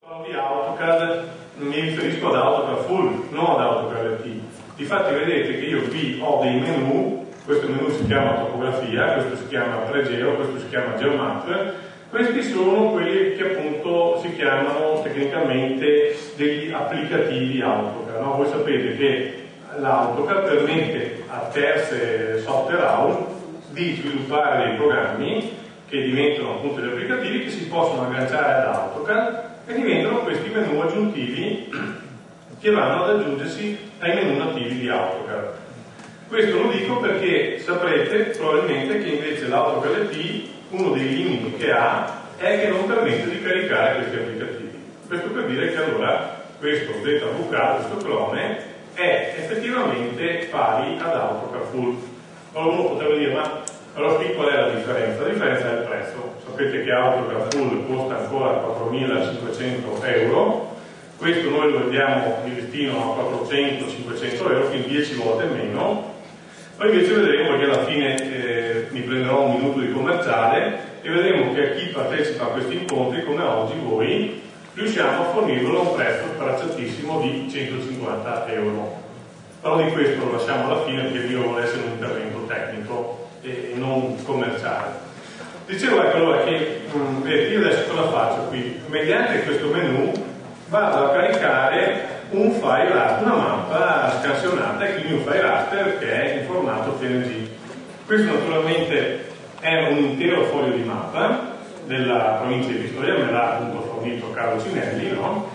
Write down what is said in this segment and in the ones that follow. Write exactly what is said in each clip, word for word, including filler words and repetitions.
Parlo di AutoCAD, mi riferisco ad AutoCAD Full, non ad AutoCAD L T. Difatti vedete che io qui ho dei menu, questo menu si chiama topografia, questo si chiama pregeo, questo si chiama geomap. Questi sono quelli che appunto si chiamano tecnicamente degli applicativi AutoCAD, no? Voi sapete che l'AutoCAD permette a terze software house di sviluppare dei programmi che diventano appunto degli applicativi che si possono agganciare ad AutoCAD e diventano questi menu aggiuntivi che vanno ad aggiungersi ai menu nativi di AutoCAD. Questo lo dico perché saprete probabilmente che invece l'AutoCAD L T, uno dei limiti che ha è che non permette di caricare questi applicativi. Questo per dire che allora questo Z V K, questo clone, è effettivamente pari ad AutoCAD Full. Allora uno potrebbe dire, ma allora qui qual è la differenza? La differenza è il prezzo. Sapete che AutoCAD Full costa ancora quattromilacinquecento euro, questo noi lo vendiamo di listino a quattrocento cinquecento euro, quindi dieci volte meno. Poi invece vedremo, perché alla fine eh, mi prenderò un minuto di commerciale e vedremo che a chi partecipa a questi incontri, come oggi voi, riusciamo a fornirlo a un prezzo stracciatissimo di centocinquanta euro. Però di questo lo lasciamo alla fine perché io vuole essere un intervento tecnico e non commerciale. Dicevo ecco allora che mh, vedete, io adesso cosa faccio qui? Mediante questo menu vado a caricare un file raster, una mappa scansionata e quindi un file raster che è in formato P N G. Questo naturalmente è un intero foglio di mappa della provincia di Pistoia, me l'ha appunto fornito Carlo Cinelli, no?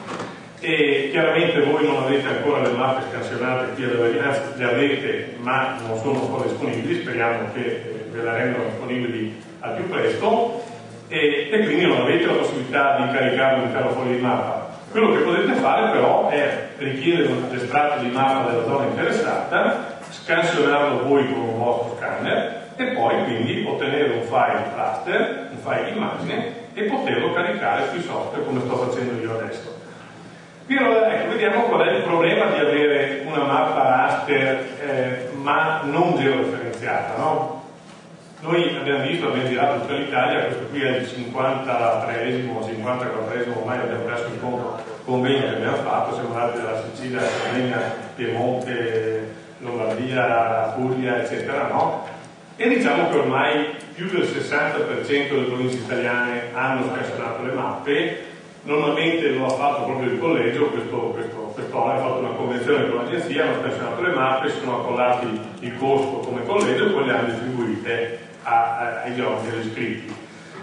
E chiaramente voi non avete ancora le mappe scansionate qui alla Verinazzi, le avete ma non sono ancora disponibili, speriamo che ve la rendano disponibili al più presto e, e quindi non avete la possibilità di caricare un intero foglio di mappa. Quello che potete fare però è richiedere un estratto di mappa della zona interessata, scansionarlo voi con un vostro scanner e poi quindi ottenere un file raster, un file immagine e poterlo caricare sui software come sto facendo io adesso. Qui allora ecco, vediamo qual è il problema di avere una mappa raster eh, ma non georeferenziata, no? Noi abbiamo visto, abbiamo girato tutta l'Italia, questo qui è il cinquantatreesimo o cinquantaquattresimo, ormai abbiamo perso il conto, convegno che abbiamo fatto, siamo andati dalla Sicilia, Sardegna, Piemonte, Lombardia, Puglia, eccetera, no? E diciamo che ormai più del sessanta per cento delle province italiane hanno scansionato le mappe, normalmente lo ha fatto proprio il collegio, questo, questo, quest'ora ha fatto una convenzione con l'agenzia, hanno scansionato le mappe, si sono accollati il costo come collegio e poi le hanno distribuite a, a, ai giovani, agli iscritti.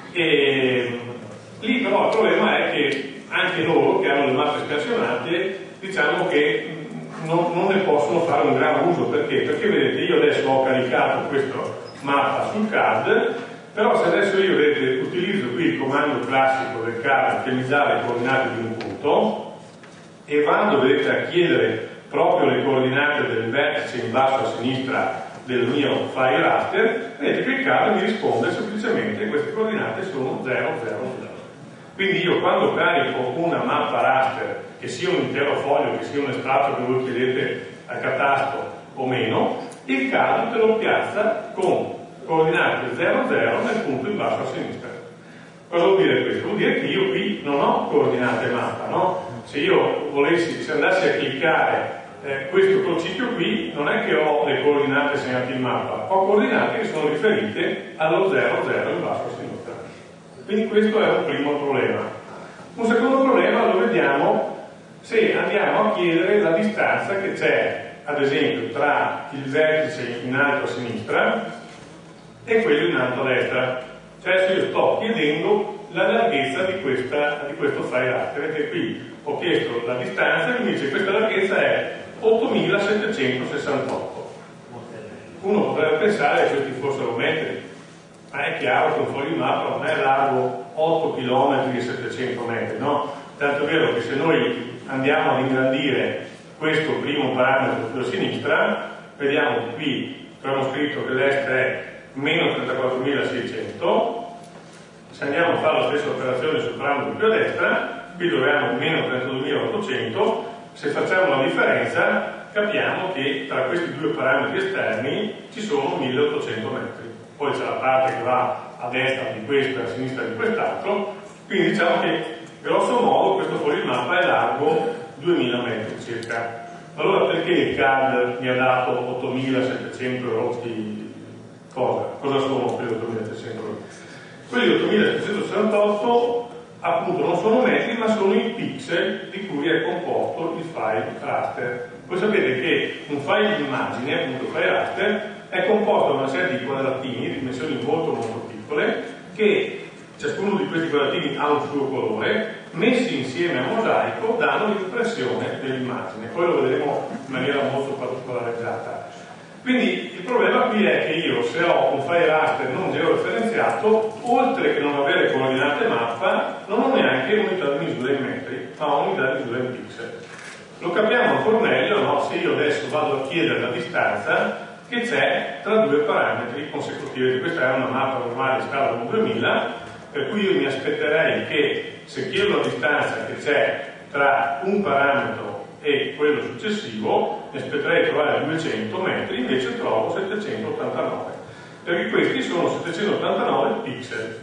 E lì però il problema è che anche loro che hanno le mappe scansionate, diciamo che non, non ne possono fare un gran uso, perché? Perché vedete, io adesso ho caricato questa mappa sul C A D, però se adesso io vedete, utilizzo qui il comando classico del C A D che mi dà le coordinate di un punto e vado, vedete, a chiedere proprio le coordinate del vertice in basso a sinistra del mio file raster, vedete che il C A D mi risponde semplicemente queste coordinate sono zero zero zero. Quindi io quando carico una mappa raster, che sia un intero foglio, che sia un estratto che voi chiedete al catasto o meno, il C A D te lo piazza con coordinate zero zero nel punto in basso a sinistra. Cosa vuol dire questo? Vuol dire che io qui non ho coordinate mappa, no? Se io volessi, se andassi a cliccare eh, questo crocicchio qui, non è che ho le coordinate segnate in mappa, ho coordinate che sono riferite allo zero zero in basso a sinistra. Quindi questo è un primo problema. Un secondo problema lo vediamo se andiamo a chiedere la distanza che c'è, ad esempio, tra il vertice in alto a sinistra e quello in alto a destra. Cioè se io sto chiedendo la larghezza di, questa, di questo file raster. Vedete qui ho chiesto la distanza e mi dice che questa larghezza è ottomilasettecentosessantotto. Uno potrebbe pensare che questi fossero metri, ma è chiaro che un foglio di mappa non è largo otto chilometri e settecento metri, no? Tanto è vero che se noi andiamo ad ingrandire questo primo parametro sulla sinistra, vediamo che qui abbiamo scritto che l'est è meno trentaquattromilaseicento, se andiamo a fare la stessa operazione sul parametro più a destra, qui dove abbiamo meno trentaduemilaottocento, se facciamo la differenza capiamo che tra questi due parametri esterni ci sono milleottocento metri. Poi c'è la parte che va a destra di questo e a sinistra di quest'altro, quindi diciamo che Grosso modo questo fuori mappa è largo duemila metri circa. Allora perché il C A D mi ha dato ottomilasettecento rotti? Cosa? Cosa sono quelli ottomilasettecento rotti? Quelli ottomilasettecentosessantotto appunto non sono metri ma sono i pixel di cui è composto il file raster. Voi sapete che un file di immagine, appunto il file raster, è composto da una serie di quadratini di dimensioni molto molto piccole che ciascuno di questi quadratini ha un suo colore, messi insieme a mosaico danno l'impressione dell'immagine. Poi lo vedremo in maniera molto particolareggiata. Quindi il problema qui è che io, se ho un file raster non georeferenziato, oltre che non avere coordinate mappa, non ho neanche unità di misura in metri, ma ho unità di misura in pixel. Lo capiamo ancora meglio, no? Se io adesso vado a chiedere la distanza che c'è tra due parametri consecutivi. Questa è una mappa normale scala uno duemila, per cui io mi aspetterei che se chiedo la distanza che c'è tra un parametro e quello successivo, mi aspetterei di trovare duecento metri, invece trovo settecentottantanove, perché questi sono settecentottantanove pixel.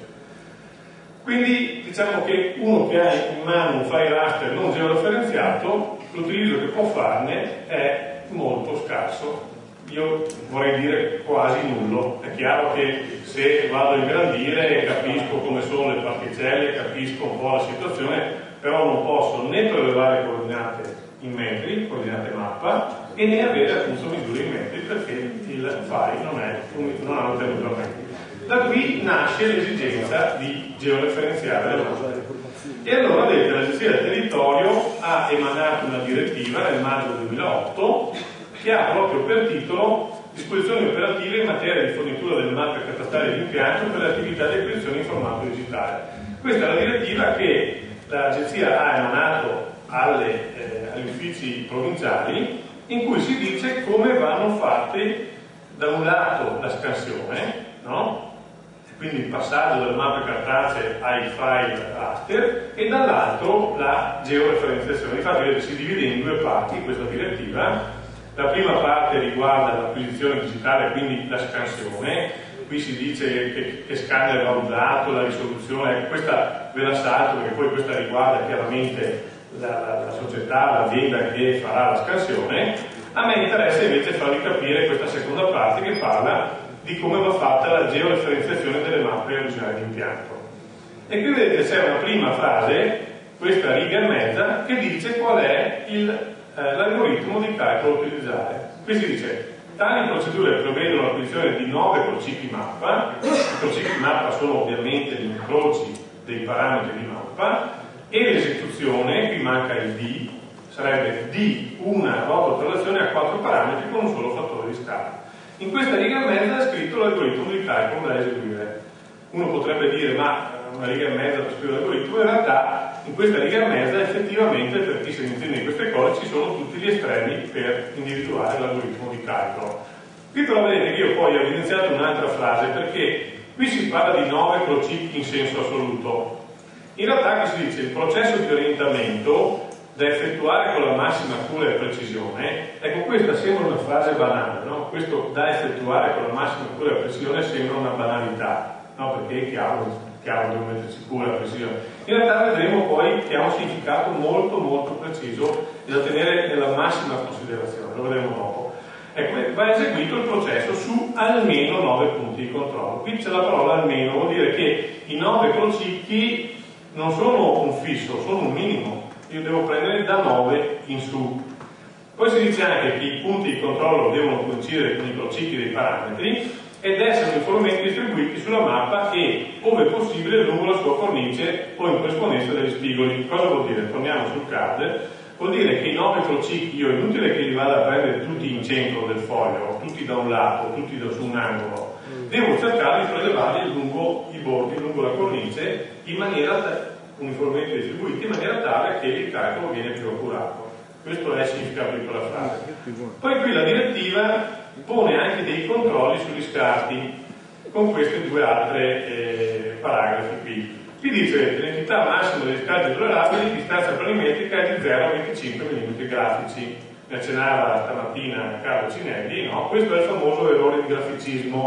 Quindi diciamo che uno che ha in mano un file raster non georeferenziato, l'utilizzo che può farne è molto scarso. Io vorrei dire quasi nullo. È chiaro che se vado a ingrandire capisco come sono le particelle, capisco un po' la situazione, però non posso né prelevare coordinate in metri, coordinate mappa, e né avere appunto misure in metri, perché il file non, è, non ha un tenuto a metri. Da qui nasce l'esigenza di georeferenziare le mappe. E allora vedete, l'Agenzia del Territorio ha emanato una direttiva nel maggio duemilaotto che ha proprio per titolo disposizioni operative in materia di fornitura delle mappe catastali di impianto per le attività di acquisizione in formato digitale. Questa è la direttiva che l'Agenzia ha emanato alle, eh, agli uffici provinciali, in cui si dice come vanno fatte da un lato la scansione, no? Quindi il passaggio dalle mappe cartacee ai file raster, e dall'altro la georeferenziazione. Infatti vedete, si divide in due parti questa direttiva. La prima parte riguarda l'acquisizione digitale, quindi la scansione. Qui si dice che, che scanner va usato, la risoluzione, ecco, questa ve la salto perché poi questa riguarda chiaramente la, la, la società, l'azienda che farà la scansione. A me interessa invece farvi capire questa seconda parte che parla di come va fatta la georeferenziazione delle mappe originali di impianto. E qui vedete c'è una prima frase, questa riga e mezza, che dice qual è il l'algoritmo di calcolo da utilizzare. Qui si dice: tali procedure prevedono l'acquisizione di nove crocicchi mappa. I crocicchi mappa sono ovviamente gli incroci dei parametri di mappa, e l'esecuzione, qui manca il D, sarebbe di una rototrazione a quattro parametri con un solo fattore di scala. In questa riga e mezza è scritto l'algoritmo di calcolo da eseguire. Uno potrebbe dire: ma una riga e mezza per scrivere l'algoritmo? In realtà in questa riga e mezza effettivamente, per chi se ne intende in queste cose, ci sono tutti gli estremi per individuare l'algoritmo di calcolo. Qui però vedete che io poi ho evidenziato un'altra frase, perché qui si parla di nove crocicchi in senso assoluto. In realtà qui si dice: il processo di orientamento da effettuare con la massima cura e precisione. Ecco, questa sembra una frase banale, no? Questo da effettuare con la massima cura e precisione sembra una banalità, no? Perché è chiaro, chiaro dove metterci cura e precisione. In realtà vedremo poi che ha un significato molto molto preciso da tenere nella massima considerazione, lo vedremo dopo. Ecco, va eseguito il processo su almeno nove punti di controllo. Qui c'è la parola almeno, vuol dire che i nove crocicchi non sono un fisso, sono un minimo. Io devo prendere da nove in su. Poi si dice anche che i punti di controllo devono coincidere con i crocicchi dei parametri ed essere uniformemente distribuiti sulla mappa e, ove possibile, lungo la sua cornice o in corrispondenza degli spigoli. Cosa vuol dire? Torniamo sul C A D. Vuol dire che i nove crocicchi, io è inutile che li vada a prendere tutti in centro del foglio, tutti da un lato, tutti da su un angolo. Devo cercare di prelevarli lungo i bordi, lungo la cornice, in maniera uniformemente distribuiti, in maniera tale che il calcolo viene più accurato. Questo è il significato di quella frase. Poi qui la direttiva pone anche dei controlli sugli scarti con questi due altri eh, paragrafi qui. Qui dice: l'entità massima degli scarti tollerabili di distanza planimetrica è di zero a venticinque millimetri grafici. Ne accennava stamattina Carlo Cinelli, no? Questo è il famoso errore di graficismo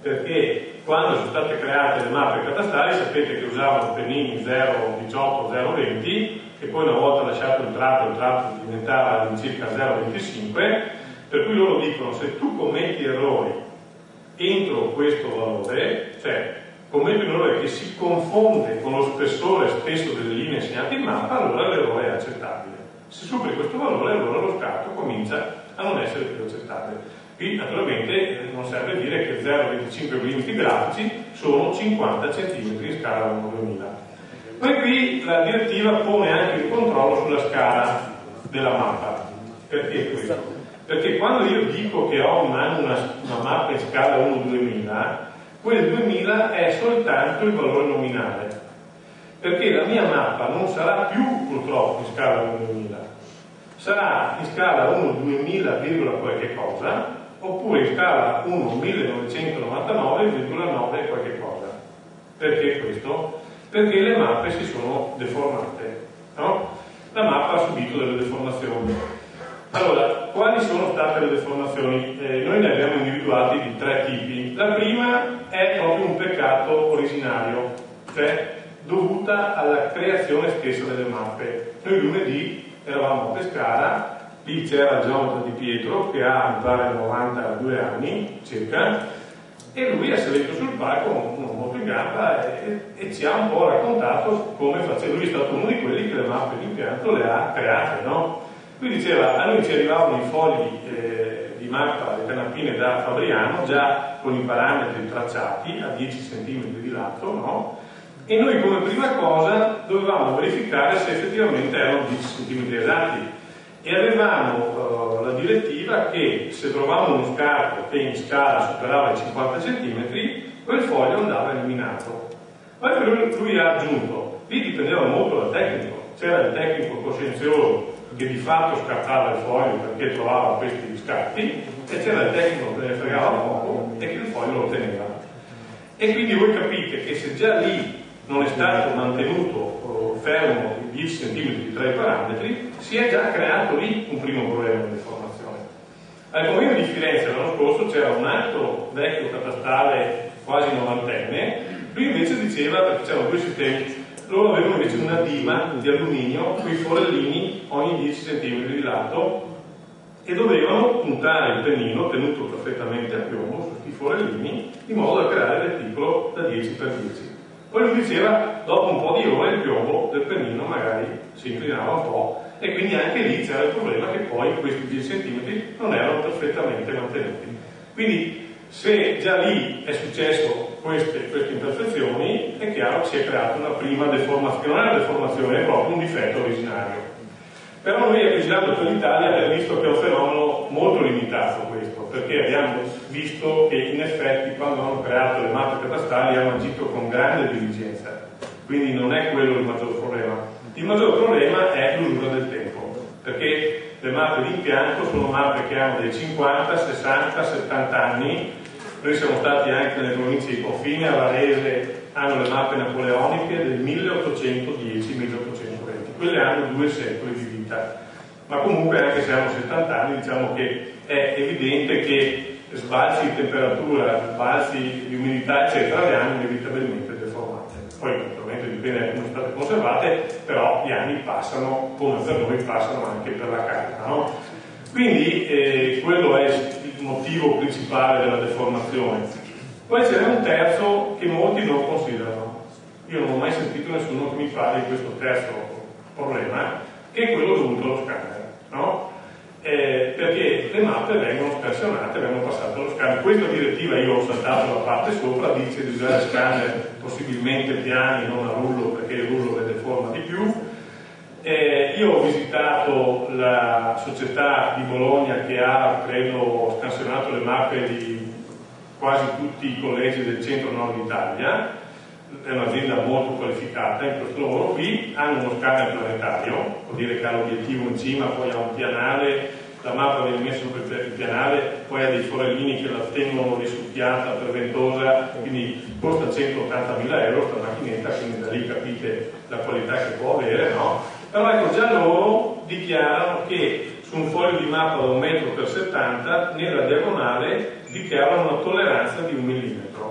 perché quando sono state create le mappe catastali sapete che usavano pennini zero diciotto, zero venti, che poi una volta lasciato il tratto, il tratto diventava di circa zero venticinque, per cui loro dicono se tu commetti errori entro questo valore, cioè commetti un errore che si confonde con lo spessore stesso delle linee segnate in mappa, allora l'errore è accettabile. Se superi questo valore, allora lo scarto comincia a non essere più accettabile. Qui naturalmente non serve dire che zero virgola venticinque millimetri grafici sono cinquanta centimetri in scala uno duemila. Poi qui la direttiva pone anche il controllo sulla scala della mappa. Perché questo? Perché quando io dico che ho una, una, una mappa in scala uno duemila, quel duemila è soltanto il valore nominale. Perché la mia mappa non sarà più purtroppo in scala uno duemila, sarà in scala uno duemila, qualche cosa, oppure in scala uno millenovecentonovantanove virgola nove qualche cosa. Perché questo? Perché le mappe si sono deformate, no? La mappa ha subito delle deformazioni. Allora, quali sono state le deformazioni? Eh, noi ne abbiamo individuati di tre tipi. La prima è proprio un peccato originario, cioè dovuta alla creazione stessa delle mappe. Noi lunedì eravamo a Pescara, lì c'era il geometra Di Pietro che ha mi pare novantadue anni circa, e lui è salito sul palco non molto in gamba e, e ci ha un po' raccontato come faceva. Lui è stato uno di quelli che le mappe di impianto le ha create, no? Lui diceva, a noi ci arrivavano i fogli eh, di mappa, le canapine da Fabriano già con i parametri tracciati a dieci centimetri di lato, no? E noi come prima cosa dovevamo verificare se effettivamente erano dieci centimetri esatti. E avevamo uh, la direttiva che se trovavamo uno scarto che in scala superava i cinquanta centimetri, quel foglio andava eliminato. Poi lui, lui ha aggiunto, lì dipendeva molto dal tecnico, c'era il tecnico coscienzioso che di fatto scartava il foglio perché trovava questi scarti, e c'era il tecnico che ne fregava poco e che il foglio lo teneva. E quindi voi capite che se già lì non è stato mantenuto eh, fermo i dieci centimetri tra i parametri, si è già creato lì un primo problema di deformazione. Al Comune di Firenze l'anno scorso c'era un altro vecchio catastale quasi novantenne, lui invece diceva, perché c'erano due sistemi, loro avevano invece una dima di alluminio con i forellini ogni dieci centimetri di lato e dovevano puntare il pennino tenuto perfettamente a piombo su questi forellini in modo da creare il reticolo da dieci per dieci. Poi lui diceva, dopo un po' di ore il piombo del pennino magari si inclinava un po', e quindi anche lì c'era il problema che poi questi dieci centimetri non erano perfettamente mantenuti. Quindi se già lì è successo queste, queste imperfezioni, è chiaro che si è creata una prima deformazione, non è una deformazione, è proprio un difetto originario. Però noi a Vigilando per l'Italia abbiamo visto che è un fenomeno molto limitato questo, perché abbiamo visto che in effetti quando hanno creato le mappe catastali hanno agito con grande diligenza, quindi non è quello il maggior problema. Il maggior problema è l'usura del tempo, perché le mappe di impianto sono mappe che hanno dei cinquanta, sessanta, settanta anni. Noi siamo stati anche nelle province di confine, a Varese hanno le mappe napoleoniche del milleottocentodieci milleottocentoventi, quelle hanno due secoli di vita, ma comunque anche se hanno settanta anni diciamo che è evidente che sbalzi di temperatura, sbalzi di umidità eccetera le hanno inevitabilmente deformate. Poi naturalmente dipende da come sono state conservate, però gli anni passano, come per noi passano anche per la carta, no? Quindi eh, quello è il motivo principale della deformazione. Poi ce n'è un terzo che molti non considerano. Io non ho mai sentito nessuno che mi parli di questo terzo problema, che è quello dovuto allo scanner, no? Eh, perché le mappe vengono scansionate, vengono passate allo scanner. Questa direttiva, io ho saltato la parte sopra, dice di usare scanner possibilmente piani, non a rullo, perché il rullo le deforma di più. Eh, io ho visitato la società di Bologna che ha, credo, scansionato le mappe di quasi tutti i collegi del centro-nord Italia, è un'azienda molto qualificata in questo lavoro qui, hanno uno scanner planetario, vuol dire che ha l'obiettivo in cima, poi ha un pianale, la mappa viene messa sopra il pianale, poi ha dei forellini che la tengono risucchiata per ventosa, quindi costa centottantamila euro questa macchinetta, quindi da lì capite la qualità che può avere, no? Però ecco, già loro dichiarano che su un foglio di mappa da un metro per settanta, nella diagonale dichiarano una tolleranza di un millimetro.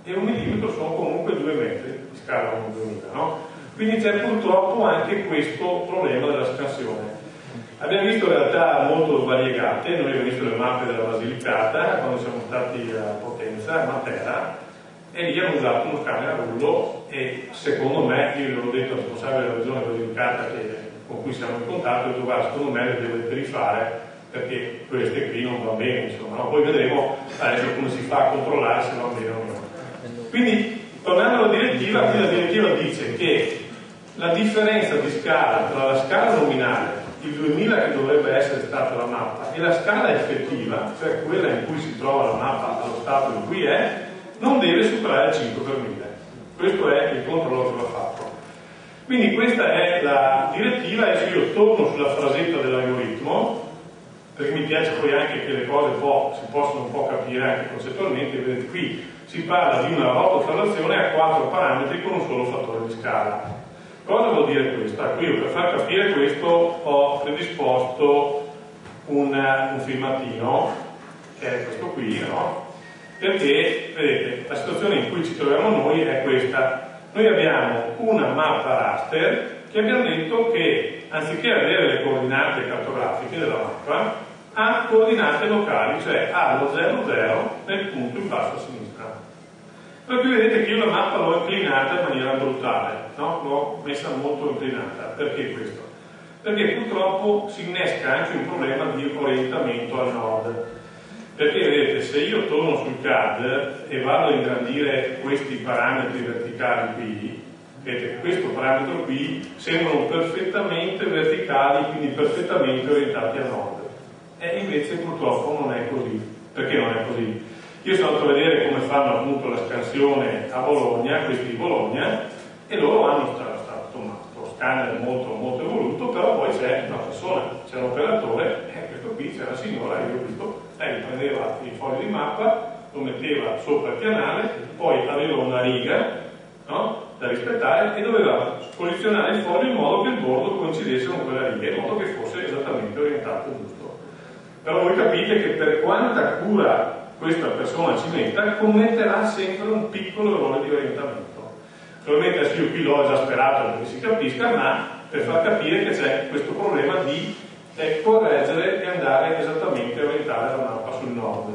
e un millimetro sono comunque due metri di scala uno duemila, no? Quindi c'è purtroppo anche questo problema della scansione. Abbiamo visto realtà molto variegate, noi abbiamo visto le mappe della Basilicata quando siamo stati a Potenza, a Matera, e lì hanno usato uno scanner a rullo e secondo me, io gliel'ho detto al responsabile della regione Basilicata che, con cui siamo in contatto, ho detto guarda, secondo me le dovete rifare perché queste qui non va bene, insomma, no? Poi vedremo adesso come si fa a controllare se va bene o no. Quindi, tornando alla direttiva, qui la direttiva dice che la differenza di scala tra la scala nominale, il duemila che dovrebbe essere stata la mappa, e la scala effettiva, cioè quella in cui si trova la mappa allo stato in cui è, non deve superare il cinque per mille. Questo è il controllo che va fatto. Quindi questa è la direttiva. Adesso io torno sulla frasetta dell'algoritmo, perché mi piace poi anche che le cose po si possono un po' capire anche concettualmente. Vedete, qui si parla di una rotofrazione a quattro parametri con un solo fattore di scala. Cosa vuol dire questo? Ecco, io per far capire questo ho predisposto un, un filmatino, che è questo qui, no? Perché, vedete, la situazione in cui ci troviamo noi è questa. Noi abbiamo una mappa raster che abbiamo detto che, anziché avere le coordinate cartografiche della mappa, ha coordinate locali, cioè ha lo zero zero nel punto in basso a sinistra. Per cui vedete che io la mappa l'ho inclinata in maniera brutale, no? L'ho messa molto inclinata. Perché questo? Perché purtroppo si innesca anche un problema di orientamento al nord. Perché vedete, se io torno sul C A D e vado a ingrandire questi parametri verticali qui, vedete che questo parametro qui sembrano perfettamente verticali, quindi perfettamente orientati a nord. E invece purtroppo non è così. Perché non è così? Io sono andato a vedere come fanno appunto la scansione a Bologna, questi di Bologna, e loro hanno stato scanner molto molto evoluto, però poi c'è una persona, c'è un operatore, e questo qui c'è una signora, io ho visto, lei prendeva il foglio di mappa, lo metteva sopra il pianale, poi aveva una riga, no, da rispettare e doveva posizionare il foglio in modo che il bordo coincidesse con quella riga, in modo che fosse esattamente orientato giusto. Però voi capite che per quanta cura questa persona ci metta, commetterà sempre un piccolo errore di orientamento. Probabilmente adesso io qui l'ho esasperato perché si capisca, ma per far capire che c'è questo problema di eh, correggere e andare esattamente a orientare la mappa sul nord.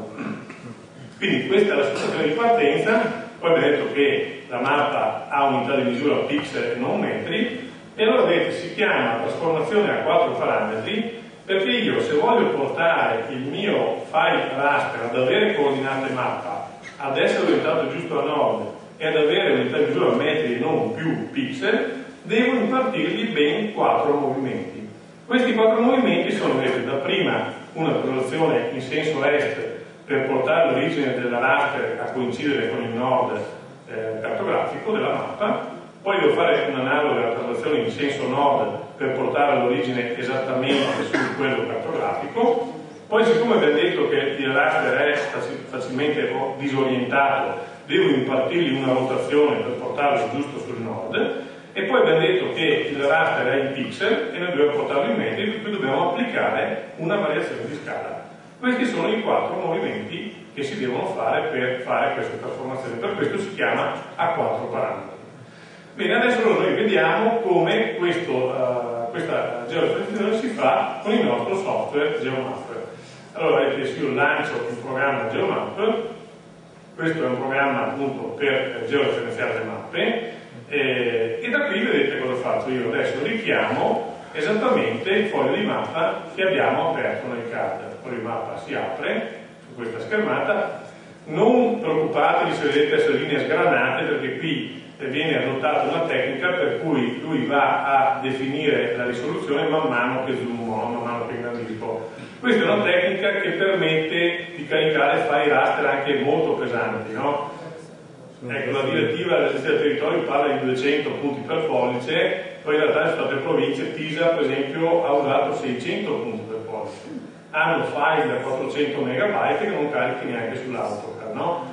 Quindi questa è la situazione di partenza. Poi abbiamo detto che la mappa ha unità di misura pixel e non metri, e allora vedete si chiama trasformazione a quattro parametri, perché io se voglio portare il mio file raster ad avere coordinate mappa, ad essere orientato giusto a nord e ad avere unità di misura metri e non più pixel, devo impartirgli ben quattro movimenti. Questi quattro movimenti sono, vedete, da prima una traslazione in senso est per portare l'origine della raster a coincidere con il nord eh, cartografico della mappa, poi devo fare un'analoga traslazione in senso nord per portare l'origine esattamente su quello cartografico. Poi, siccome abbiamo detto che il raster è facilmente disorientato, devo impartirgli una rotazione per portarlo giusto sul nord, e poi abbiamo detto che il raster è in pixel e noi dobbiamo portarlo in metri, per cui dobbiamo applicare una variazione di scala. Questi sono i quattro movimenti che si devono fare per fare questa trasformazione, per questo si chiama a quattro parametri. Bene, adesso noi vediamo come questo, uh, questa georeferenziazione si fa con il nostro software GeoMap. Allora vedete, se io lancio il programma GeoMap, questo è un programma appunto per georeferenziare le mappe, eh, e da qui vedete cosa faccio. Io adesso richiamo esattamente il foglio di mappa che abbiamo aperto nel C A D. Il foglio di mappa si apre su questa schermata. Non preoccupatevi se vedete queste linee sgranate, perché qui viene adottata una tecnica per cui lui va a definire la risoluzione man mano che zoomo, man mano che ingrandisco. Questa è una tecnica che permette di caricare file raster anche molto pesanti, no? Ecco, la direttiva dell'Agenzia del Territorio parla di duecento punti per pollice, poi in realtà sono state province. Pisa per esempio ha usato seicento punti per pollice, hanno file da quattrocento megabyte che non carichi neanche sull'AutoCAD, no?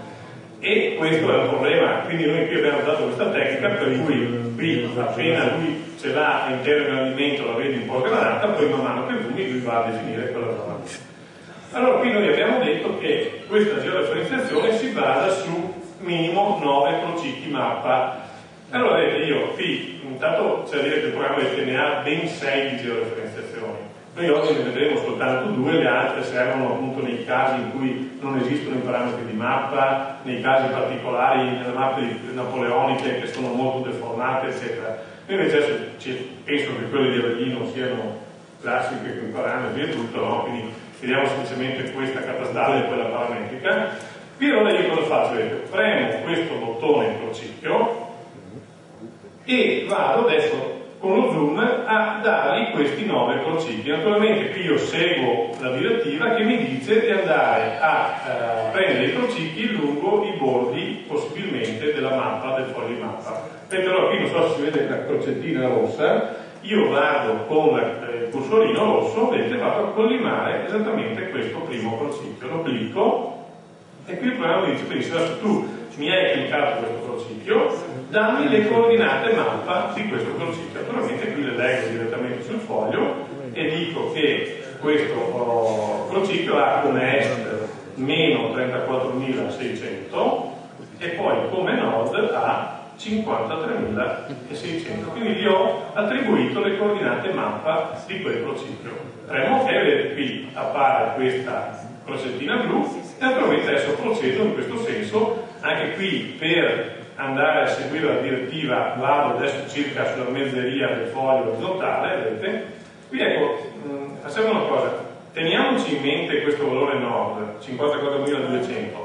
E questo è un problema, quindi noi qui abbiamo usato questa tecnica per cui qui appena lui ce l'ha a intero ingrandimento la vedi un po' sgranata, poi man mano che zoomi lui va a definire quella zona lì. Allora qui noi abbiamo detto che questa georeferenziazione si basa su minimo nove crocicchi mappa. Allora vedete, io qui intanto c'è da dire che il programma di ne ha ben sei di georeferenziazioni. Noi oggi ne vedremo soltanto due, le altre servono appunto nei casi in cui non esistono i parametri di mappa, nei casi particolari, nelle mappe napoleoniche che sono molto deformate, eccetera. Noi invece adesso penso che quelle di Avellino siano classiche con i parametri e tutto, no? Quindi vediamo semplicemente questa catastale e quella parametrica. Qui allora io cosa faccio? Vedete, premo questo bottone crocicchio e vado adesso con lo zoom a dargli questi nove crocicchi. Naturalmente qui io seguo la direttiva che mi dice di andare a eh, prendere i crocicchi lungo i bordi possibilmente della mappa, del foglio di mappa. Vedete, allora qui non so se si vede la crocettina rossa, io vado con eh, il cursorino rosso, vedete, vado a collimare esattamente questo primo crocicchio, lo clicco e qui il programma mi dice: benissimo, adesso tu mi hai cliccato questo crocicchio, dammi le coordinate mappa di questo crocicchio. Naturalmente qui le leggo direttamente sul foglio e dico che questo oh, crocicchio ha come est meno trentaquattromilaseicento e poi come nord ha cinquantatremilaseicento, quindi gli ho attribuito le coordinate mappa di quel crocicchio. Premo ok, vedete qui appare questa crocettina blu e naturalmente adesso procedo in questo senso. Anche qui per andare a seguire la direttiva vado adesso circa sulla mezzeria del foglio orizzontale, vedete? Qui ecco, mh, facciamo una cosa, teniamoci in mente questo valore nord, cinquantaquattromiladuecento,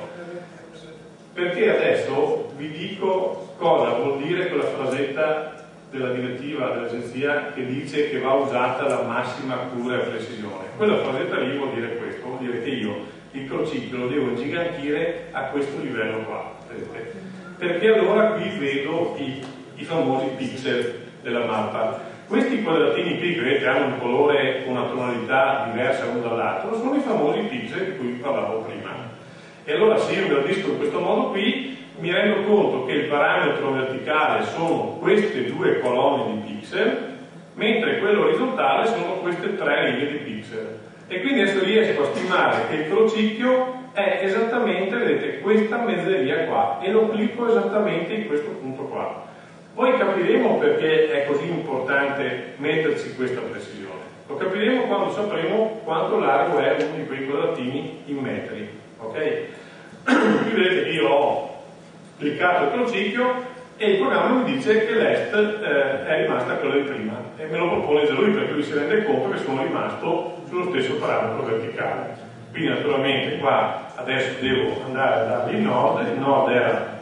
perché adesso vi dico cosa vuol dire quella frasetta della direttiva dell'agenzia che dice che va usata la massima cura e precisione. Quella frasetta lì vuol dire questo, vuol dire che io il crocicchio lo devo ingigantire a questo livello qua, vedete? Perché allora qui vedo i, i famosi pixel della mappa. Questi quadratini qui che vedete hanno un colore con una tonalità diversa l'uno dall'altro, sono i famosi pixel di cui parlavo prima. E allora se io gradisco in questo modo qui, mi rendo conto che il parametro verticale sono queste due colonne di pixel, mentre quello orizzontale sono queste tre righe di pixel. E quindi adesso riesco a stimare che il crocicchio è esattamente, vedete, questa mezzeria qua, e lo clicco esattamente in questo punto qua. Poi capiremo perché è così importante metterci questa precisione. Lo capiremo quando sapremo quanto largo è uno di quei quadratini in metri. Ok? Qui vedete che io ho cliccato il crocicchio e il programma mi dice che l'est eh, è rimasta quella di prima e me lo propone già lui, perché lui si rende conto che sono rimasto sullo stesso parametro verticale. Quindi naturalmente qua adesso devo andare a dargli il nord, il nord era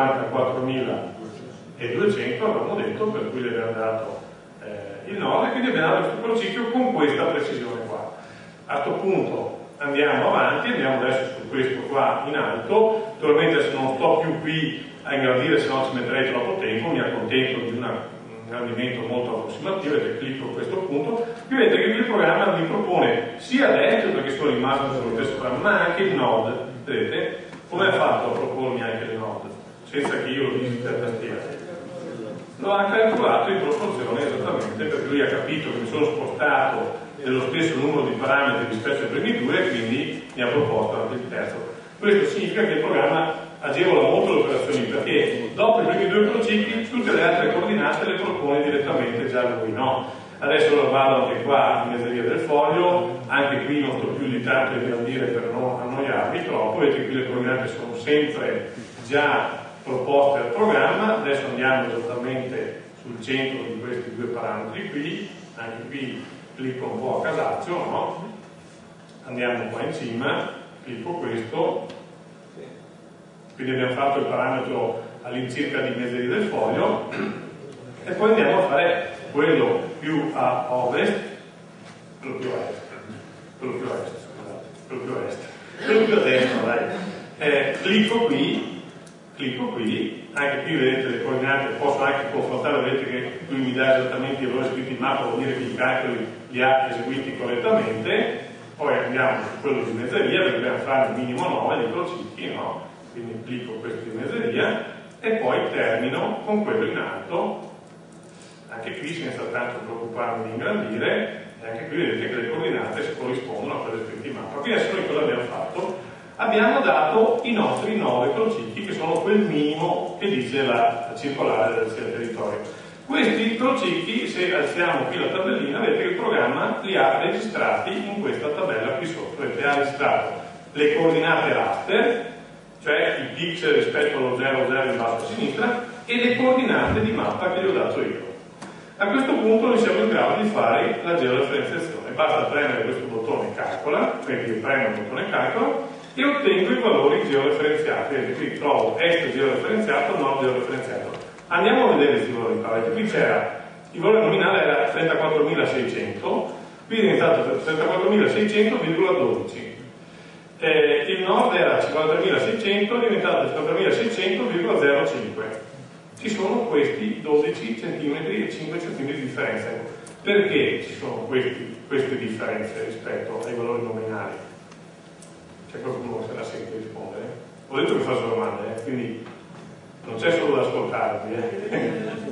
cinquantaquattromiladuecento, avevamo detto, per cui le abbiamo dato eh, il nord e quindi abbiamo dato questo crocicchio con questa precisione qua. A questo punto andiamo avanti, andiamo adesso su questo qua in alto. Naturalmente se non sto più qui a ingrandire, se no ci metterei troppo tempo, mi accontento di una, un ingrandimento molto approssimativo e clicco a questo punto. Qui vedete che il programma mi propone sia l'est, perché sono rimasto sullo stesso programma, ma anche il nord. Vedete? Come ha fatto a propormi anche il nord? Senza che io lo digiti a tastiera. Lo ha calcolato in proporzione esattamente, perché lui ha capito che mi sono spostato dello stesso numero di parametri rispetto ai primi due e quindi mi ha proposto anche il terzo. Questo significa che il programma agevola molto le operazioni, perché dopo i primi due crocicchi tutte le altre coordinate le propone direttamente già lui, no? Adesso lo vado anche qua in mezzeria del foglio, anche qui non sto più di tanto a ingrandire per non annoiarvi troppo, vedete qui le coordinate sono sempre già proposte al programma. Adesso andiamo esattamente sul centro di questi due parametri qui, anche qui clicco un po' a casaccio, no? Andiamo qua in cima, clicco questo, quindi abbiamo fatto il parametro all'incirca di mezzeria del foglio e poi andiamo a fare quello più a ovest, quello più a est, quello più a est, scusate, quello più a est, quello più a destra, dai. Eh, clicco qui, clicco qui, anche qui vedete le coordinate, posso anche confrontare, vedete che lui mi dà esattamente i valori scritti in mappa, vuol dire che i calcoli li ha eseguiti correttamente. Poi andiamo su quello di mezzeria, perché dobbiamo fare il minimo nove di crocicchi, no? Quindi clicco questo di mezzeria e poi termino con quello in alto, anche qui senza tanto preoccuparmi di ingrandire, e anche qui vedete che le coordinate si corrispondono a quelle scritte in mappa. Quindi adesso noi cosa abbiamo fatto? abbiamo dato i nostri nove crocicchi, che sono quel minimo che dice la circolare del territorio. Questi crocicchi, se alziamo qui la tabellina, vedete che il programma li ha registrati in questa tabella qui sotto. Vedete, ha registrato le coordinate raster, cioè i pixel rispetto allo zero zero in basso a sinistra, e le coordinate di mappa che gli ho dato io. A questo punto noi siamo in grado di fare la georeferenziazione. Basta premere questo bottone calcola, quindi io premo il bottone calcola e ottengo i valori georeferenziati. Vedete, qui trovo est georeferenziato, nord georeferenziato. Andiamo a vedere questi valori qua. Vedete, qui c'era, il valore nominale era trentaquattromilaseicento, qui è diventato trentaquattromilaseicento virgola dodici. Eh, il nord era cinquantatremilaseicento, è diventato cinquantatremilaseicento virgola zero cinque. Ci sono questi dodici centimetri e cinque centimetri di differenza. Perché ci sono questi, queste differenze rispetto ai valori nominali? C'è qualcuno che se la sente rispondere? Ho detto che faccio domande, eh? Quindi non c'è solo da ascoltarvi. Eh?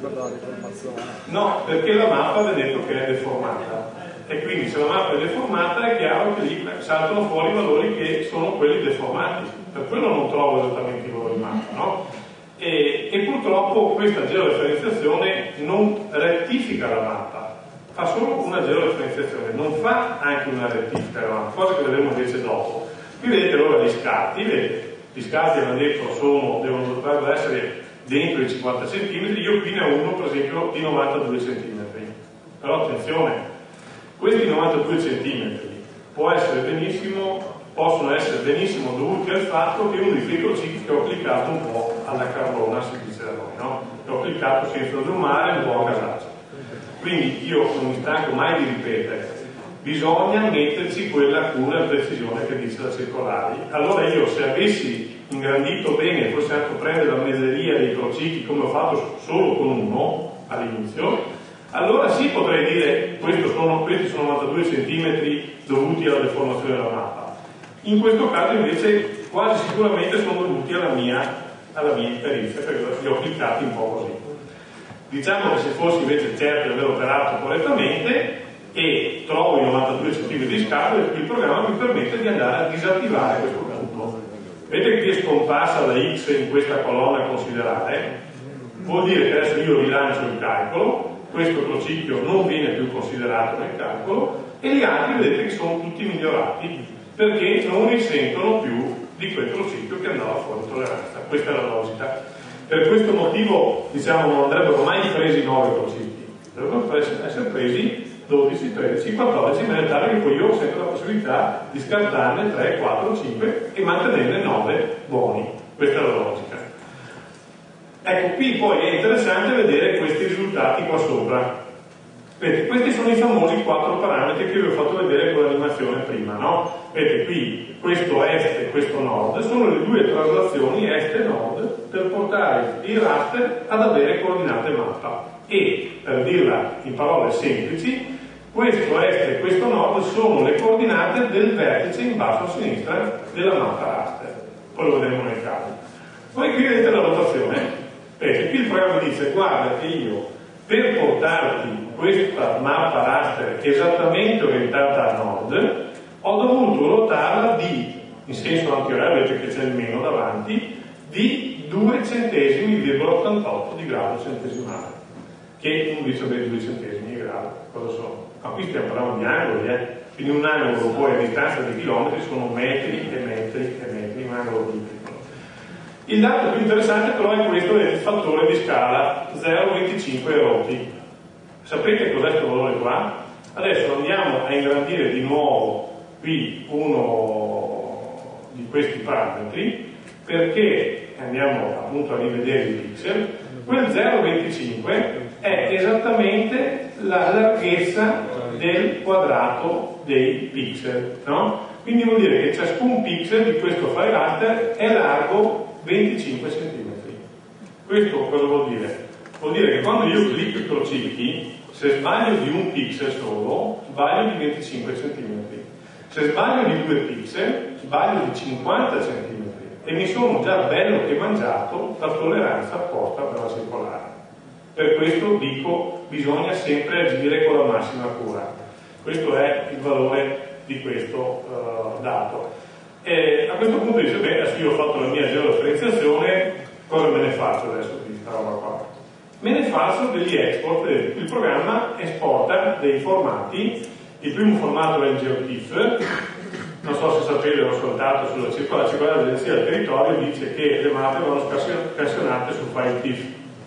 No, perché la mappa vi ho detto che è deformata. E quindi se la mappa è deformata è chiaro che lì saltano fuori i valori che sono quelli deformati. Per quello non trovo esattamente i valori di mappa, no? E, e purtroppo questa georeferenziazione non rettifica la mappa, fa solo una georeferenziazione, non fa anche una rettifica della mappa, cosa che vedremo invece dopo. Qui vedete allora gli scatti, vedete, gli scatti hanno detto sono, devono, dovrebbero essere dentro i cinquanta centimetri, io qui ne ho uno per esempio di novantadue centimetri, però attenzione, questi novantadue centimetri può essere benissimo possono essere benissimo dovuti al fatto che uno di quei crocicchi che ho applicato un po' alla carlona, si dice da noi, no? Che ho applicato senza zoomare un po' a casaccio. Quindi io non mi stanco mai di ripetere, bisogna metterci quella cura e precisione che dice la circolare. Allora io se avessi ingrandito bene, forse anche prendere la meseria dei crocicchi come ho fatto solo con uno all'inizio, allora sì potrei dire questo sono, questi sono novantadue centimetri dovuti alla deformazione della mappa. In questo caso invece quasi sicuramente sono dovuti alla mia, alla mia imperizia, perché li ho applicati un po' così. Diciamo che se fossi invece certo di aver operato correttamente e trovo i novantadue centimetri di scatto, il programma mi permette di andare a disattivare questo punto. Vedete che qui è scomparsa la X in questa colonna a considerare, vuol dire che adesso io rilancio il calcolo, questo crocicchio non viene più considerato nel calcolo e gli altri vedete che sono tutti migliorati, perché non risentono più di quel crocicchio che andava fuori tolleranza. Questa è la logica. Per questo motivo, diciamo, non andrebbero mai presi nove crocicchi, dovrebbero essere presi dodici, tredici, quattordici, in maniera tale che poi io ho sempre la possibilità di scartarne tre, quattro, cinque e mantenerne nove buoni. Questa è la logica. Ecco, qui poi è interessante vedere questi risultati qua sopra. Vedete, questi sono i famosi quattro parametri che vi ho fatto vedere con l'animazione prima, no? Vedete qui, questo est e questo nord, sono le due traslazioni est e nord per portare il raster ad avere coordinate mappa. E, per dirla in parole semplici, questo est e questo nord sono le coordinate del vertice in basso a sinistra della mappa raster. Poi lo vedremo nel caso. Poi qui vedete la rotazione. Vedete, qui il programma dice, guarda che io per portarti questa mappa raster esattamente orientata a nord ho dovuto rotarla di, in senso antiorario, vedete che c'è il meno davanti, di due centesimi virgola ottantotto di grado centesimale, che uno dice beh due centesimi di grado, cosa sono? Ma qui stiamo parlando di angoli, eh? Quindi un angolo poi a distanza di chilometri sono metri e metri e metri, un angolo piccolo. Il dato più interessante però è questo del fattore di scala zero virgola venticinque rotti. Sapete cos'è questo valore qua? Adesso andiamo a ingrandire di nuovo qui uno di questi parametri, perché andiamo appunto a rivedere i pixel. Quel zero virgola venticinque è esattamente la larghezza del quadrato dei pixel, no? Quindi vuol dire che ciascun pixel di questo file raster è largo venticinque centimetri. Questo cosa vuol dire? Vuol dire che quando io clicco i crocicchi, se sbaglio di un pixel solo, sbaglio di venticinque centimetri. Se sbaglio di due pixel, sbaglio di cinquanta centimetri. E mi sono già bello che mangiato la tolleranza apposta per la circolare. Per questo dico, bisogna sempre agire con la massima cura. Questo è il valore di questo uh, dato. E a questo punto dice, bene, adesso io ho fatto la mia georeferenziazione, cosa me ne faccio adesso di questa roba qua? Me ne faccio degli export. Il programma esporta dei formati. Il primo formato è il GeoTIFF. Non so se sapete, l'ho ascoltato sulla circolare, la circolare dell'Agenzia del Territorio dice che le mappe vanno scansionate su file TIFF.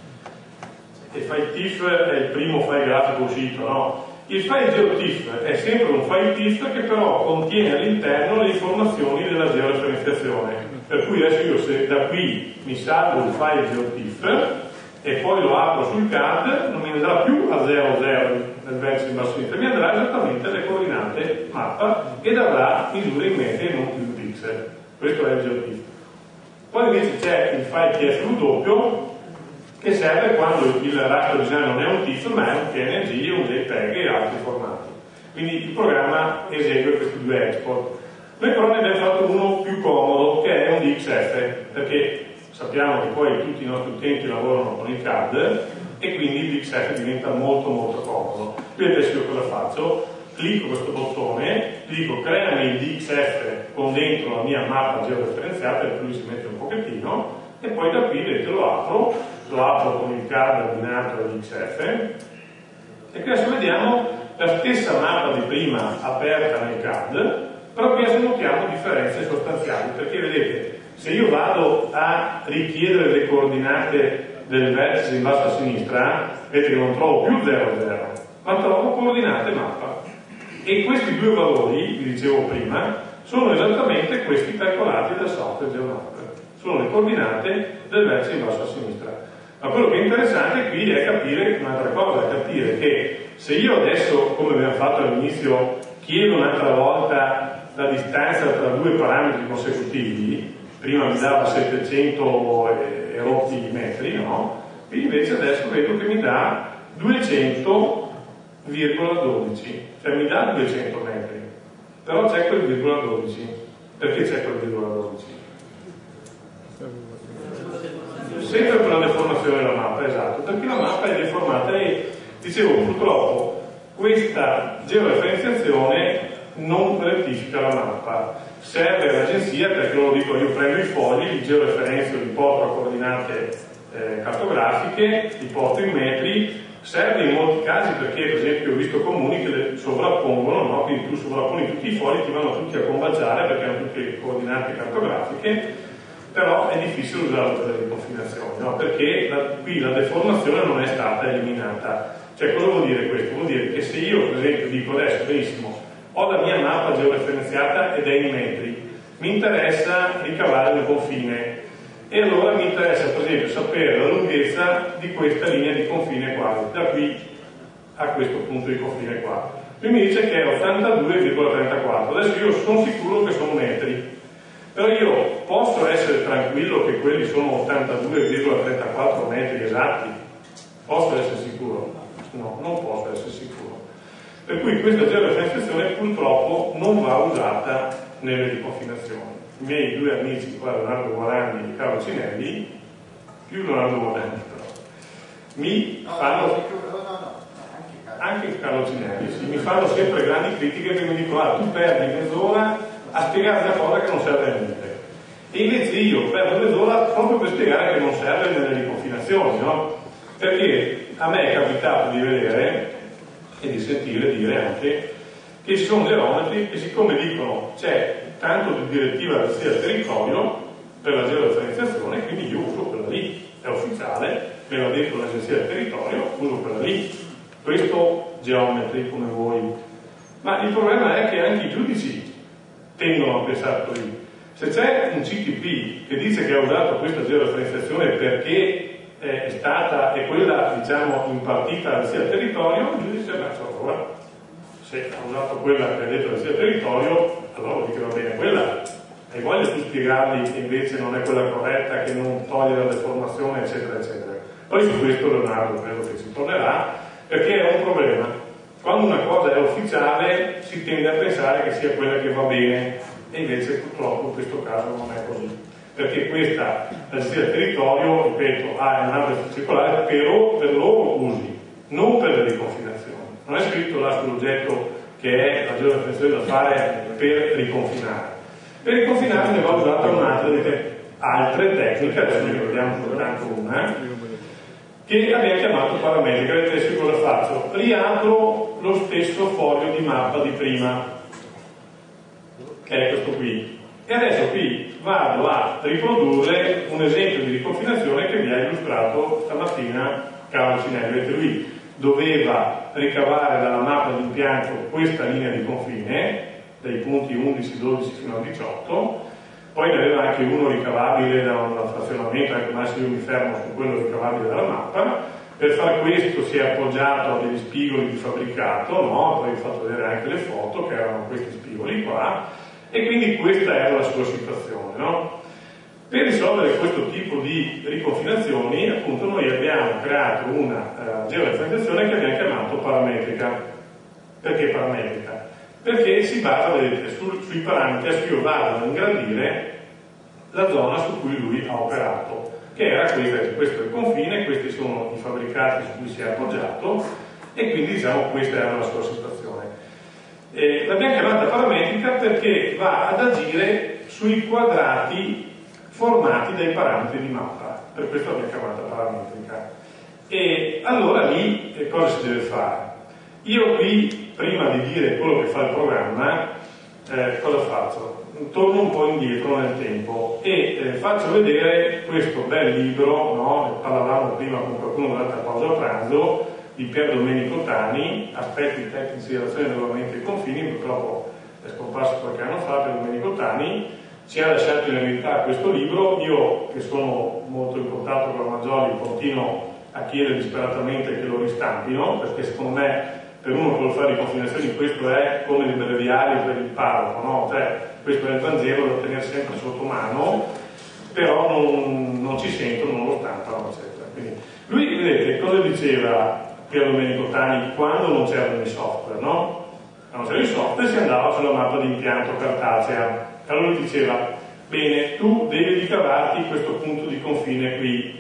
E file TIFF è il primo file grafico uscito, no? Il file GeoTIFF è sempre un file TIFF che però contiene all'interno le informazioni della georeferenziazione. Per cui adesso io se da qui mi salvo il file GeoTIFF e poi lo apro sul C A D, non mi andrà più a zero zero nel vertice in basso a sinistra, mi andrà esattamente alle coordinate mappa ed avrà misure in metri e non più pixel. Questo è il GeoTIFF. Poi invece c'è il file T F W che serve quando il raster design non è un TIFF ma è un P N G, un JPEG e altri formati. Quindi il programma esegue questi due export. Noi però ne abbiamo fatto uno più comodo che è un D X F, perché sappiamo che poi tutti i nostri utenti lavorano con il C A D e quindi il D X F diventa molto molto comodo. Quindi adesso io cosa faccio? Clicco questo bottone, dico creami il D X F con dentro la mia mappa georeferenziata, per cui si mette un pochettino, e poi da qui vedete lo apro, lo apro con il C A D abbinato al D X F, e qui adesso vediamo la stessa mappa di prima aperta nel C A D, però qui adesso notiamo differenze sostanziali, perché vedete, se io vado a richiedere le coordinate del vertice in basso a sinistra, vedete che non trovo più zero zero, ma trovo coordinate mappa. E questi due valori, vi dicevo prima, sono esattamente questi calcolati dal software GeoMapper. Sono le coordinate del vertice in basso a sinistra. Ma quello che è interessante qui è capire un'altra cosa, è capire che se io adesso, come abbiamo fatto all'inizio, chiedo un'altra volta la distanza tra due parametri consecutivi, prima mi dava settecento e rotti metri, no? Qui invece adesso vedo che mi dà duecento virgola dodici, cioè mi dà duecento metri, però c'è quel virgola dodici. Perché c'è quel virgola dodici? Sempre per la deformazione della mappa, esatto, perché la mappa è deformata e, dicevo, purtroppo questa georeferenziazione non rettifica la mappa. Serve all'agenzia, perché lo dico, io prendo i fogli, li georeferenzio, li porto a coordinate eh, cartografiche, li porto in metri, serve in molti casi perché per esempio ho visto comuni che le sovrappongono, no? Quindi tu sovrapponi tutti i fogli, ti vanno tutti a combaciare perché hanno tutte coordinate cartografiche, però è difficile usarlo per le confinazioni, no? Perché la, qui la deformazione non è stata eliminata. Cioè cosa vuol dire questo? Vuol dire che se io per esempio dico adesso, benissimo, ho la mia mappa georeferenziata ed è in metri, mi interessa ricavare un confine e allora mi interessa per esempio sapere la lunghezza di questa linea di confine qua, da qui a questo punto di confine qua. Lui mi dice che è ottantadue virgola trentaquattro, adesso io sono sicuro che sono metri, però io posso essere tranquillo che quelli sono ottantadue virgola trentaquattro metri esatti? Posso essere sicuro? No, non posso essere sicuro. Per cui questa georeferenziazione purtroppo non va usata nelle riconfinazioni. I miei due amici, qua Leonardo Guarani e Carlo Cinelli, più Leonardo Guarani però, mi fanno, anche Carlo Cinelli, sì, mi fanno sempre grandi critiche perché mi dicono ah, tu perdi mezz'ora a spiegare una cosa che non serve a niente. E invece io perdo mezz'ora proprio per spiegare che non serve nelle riconfinazioni, no? Perché a me è capitato di vedere e di sentire dire anche che ci sono geometri che siccome dicono c'è tanto di direttiva dell'Agenzia del Territorio per la georeferenziazione, quindi io uso quella lì, è ufficiale, me l'ha detto l'Agenzia del Territorio, uso quella lì, questo geometri come voi. Ma il problema è che anche i giudici tendono a pensare così. Se c'è un C T P che dice che ha usato questa georeferenziazione perché è stata, è quella diciamo impartita all'Agenzia del Territorio, il giudice ha allora se ha usato quella che ha detto l'Agenzia del Territorio, allora vuol dire che va bene quella, e voglio tu spiegargli che invece non è quella corretta, che non toglie la deformazione, eccetera, eccetera. Poi su questo Leonardo credo che ci tornerà, perché è un problema. Quando una cosa è ufficiale si tende a pensare che sia quella che va bene, e invece purtroppo in questo caso non è così. Perché questa l'Agenzia del Territorio, ripeto, ha un ambito circolare per, per loro usi, non per le riconfinazioni. Non è scritto là sull'oggetto che è la georeferenziazione da fare per riconfinare. Per riconfinare ne va usata un'altra delle altre tecniche, adesso ne vediamo soltanto una, che abbiamo chiamato parametrica. Vedete cosa faccio? Riapro lo stesso foglio di mappa di prima, che è questo qui, e adesso qui vado a riprodurre un esempio di riconfinazione che vi ha illustrato stamattina Carlo Cinelli. Vedete, lui doveva ricavare dalla mappa di impianto questa linea di confine dai punti undici, dodici fino a diciotto, poi ne aveva anche uno ricavabile da un frazionamento, anche massimo io mi fermo su quello ricavabile dalla mappa. Per fare questo si è appoggiato a degli spigoli di fabbricato, no? Poi vi ho fatto vedere anche le foto che erano questi spigoli qua, e quindi questa era la sua situazione, no? Per risolvere questo tipo di riconfinazioni, appunto, noi abbiamo creato una uh, georeferenziazione che abbiamo chiamato parametrica. Perché parametrica? Perché si basa, vedete, sul, sui parametri, adesso io vado ad ingrandire la zona su cui lui ha operato, che era questa. Questo è il confine, questi sono i fabbricati su cui si è appoggiato, e quindi diciamo questa era la sua situazione. Eh, l'abbiamo chiamata parametrica perché va ad agire sui quadrati formati dai parametri di mappa, per questo l'abbiamo chiamata parametrica. E allora lì eh, cosa si deve fare? Io qui, prima di dire quello che fa il programma, eh, cosa faccio? Torno un po' indietro nel tempo e eh, faccio vedere questo bel libro, no? Ne parlavamo prima con qualcuno durante la pausa pranzo, di Pier Domenico Tani, Aspetti tecnici di relazione dei regolamenti e confini. Purtroppo è scomparso qualche anno fa Pier Domenico Tani, ci ha lasciato in eredità questo libro. Io, che sono molto in contatto con la Maggioli, continuo a chiedere disperatamente che lo ristampino, perché secondo me per uno che vuole fare riconfinazioni questo è come il breviario per il parroco, no? Cioè, questo è il Vangelo da tenere sempre sotto mano, però non, non ci sentono, non lo stampano, eccetera. Quindi, lui, vedete, cosa diceva Pier Domenico Tani quando non c'erano i software, no? Quando c'erano i software si andava sulla mappa di impianto cartacea. Allora lui diceva, bene, tu devi ricavarti questo punto di confine qui.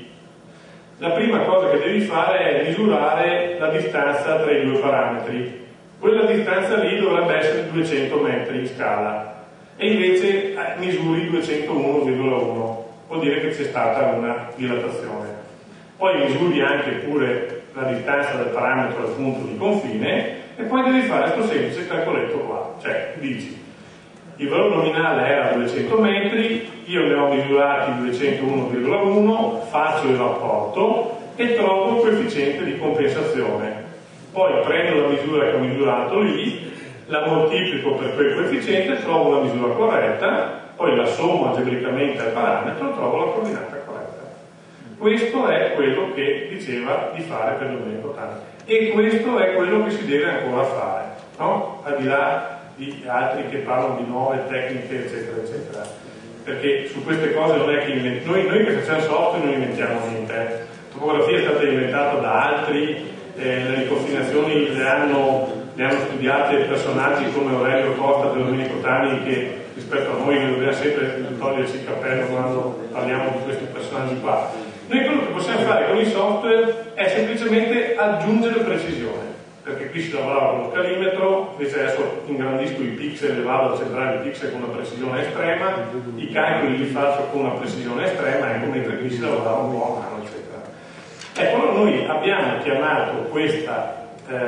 La prima cosa che devi fare è misurare la distanza tra i due parametri. Quella distanza lì dovrebbe essere duecento metri in scala, e invece misuri duecentouno virgola uno, vuol dire che c'è stata una dilatazione. Poi misuri anche pure la distanza del parametro al punto di confine, e poi devi fare questo semplice calcoletto qua, cioè dici il valore nominale era duecento metri, io ne ho misurati duecentouno virgola uno, faccio il rapporto e trovo il coefficiente di compensazione. Poi prendo la misura che ho misurato lì, la moltiplico per quel coefficiente, trovo la misura corretta, poi la sommo algebricamente al parametro, trovo la coordinata corretta. Questo è quello che diceva di fare per Domenico Tani, e questo è quello che si deve ancora fare, no? Al di là di altri che parlano di nuove tecniche, eccetera, eccetera. Perché su queste cose non è che invent... noi, noi che facciamo software non inventiamo niente. La topografia è stata inventata da altri, eh, le riconfinazioni le hanno, le hanno studiate personaggi come Aurelio Costa e Domenico Tani, che rispetto a noi noi dobbiamo sempre toglierci il cappello quando parliamo di questi personaggi qua. Noi quello che possiamo fare con i software è semplicemente aggiungere precisione, perché qui si lavorava con lo scalimetro, invece adesso ingrandisco i pixel e vado a centrare i pixel con una precisione estrema, i calcoli li faccio con una precisione estrema, ecco, mentre qui si lavorava un po' a mano, eccetera. Ecco, allora noi abbiamo chiamato questa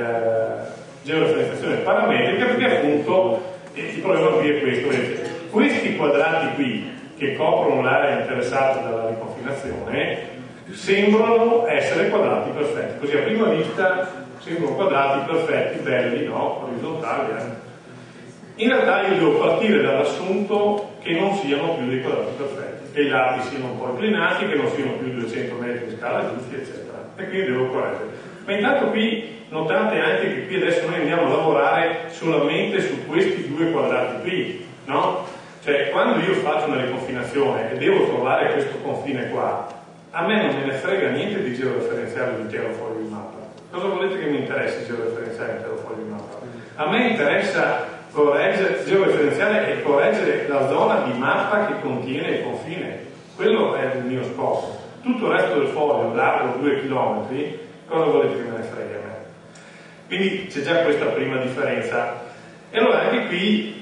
eh, georeferenziazione parametrica perché appunto eh, il problema qui è questo, vedete, questi quadrati qui che coprono l'area interessata dalla riconfinazione sembrano essere quadrati perfetti, così a prima vista sembrano quadrati perfetti, belli, no? Orizzontali. Eh? In realtà io devo partire dall'assunto che non siano più dei quadrati perfetti, che i lati siano un po' inclinati, che non siano più duecento metri di scala giusti, eccetera. E quindi devo correggere. Ma intanto qui notate anche che qui adesso noi andiamo a lavorare solamente su questi due quadrati qui, no? Cioè, quando io faccio una riconfinazione e devo trovare questo confine qua, a me non me ne frega niente di georeferenziare l'intero foglio di mappa. Cosa volete che mi interessi georeferenziare l'intero foglio di mappa? A me interessa correggere, georeferenziare e correggere la zona di mappa che contiene il confine. Quello è il mio scopo. Tutto il resto del foglio, largo due chilometri, cosa volete che me ne freghi a me? Quindi c'è già questa prima differenza. E allora anche qui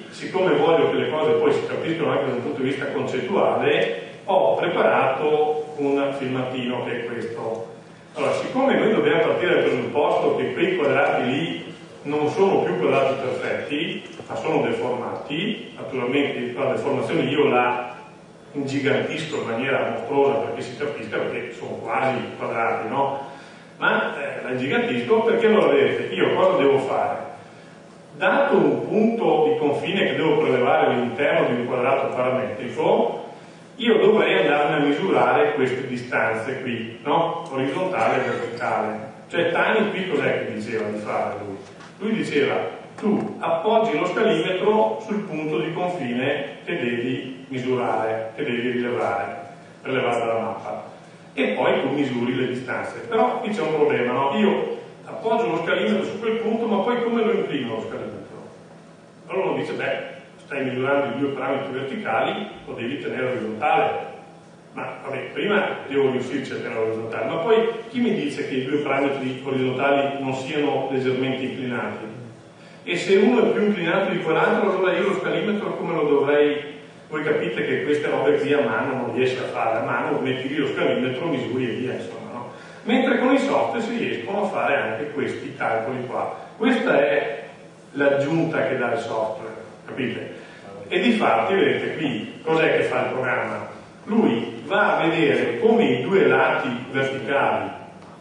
siccome voglio che le cose poi si capiscono anche da un punto di vista concettuale, ho preparato un filmatino che è questo. Allora, siccome noi dobbiamo partire dal presupposto che quei quadrati lì non sono più quadrati perfetti, ma sono deformati, naturalmente la deformazione io la ingigantisco in maniera mostruosa perché si capisca, perché sono quasi quadrati, no? Ma eh, la ingigantisco perché, allora vedete, io cosa devo fare? Dato un punto di confine che devo prelevare all'interno di un quadrato parametrico, io dovrei andarmi a misurare queste distanze qui, no? Orizzontale e verticale. Cioè Tani qui cos'è che diceva di fare lui? Lui diceva, tu appoggi lo scalimetro sul punto di confine che devi misurare, che devi rilevare, prelevare dalla mappa, e poi tu misuri le distanze. Però qui c'è un problema, no? Io appoggio lo scalimetro su quel punto, ma poi come lo inclino lo scalimetro? Allora uno dice, beh, stai misurando i due parametri verticali, lo devi tenere orizzontale. Ma vabbè, prima devo riuscirci a tenere orizzontale, ma poi chi mi dice che i due parametri orizzontali non siano leggermente inclinati? E se uno è più inclinato di quell'altro, allora io lo scalimetro come lo dovrei? Voi capite che queste robe qui a mano non riesci a fare, a mano metti lì lo scalimetro, misuri e via, insomma, no? Mentre con i software si riescono a fare anche questi calcoli qua. Questa è l'aggiunta che dà il software, capite? E difatti, vedete qui, cos'è che fa il programma? Lui va a vedere come i due lati verticali,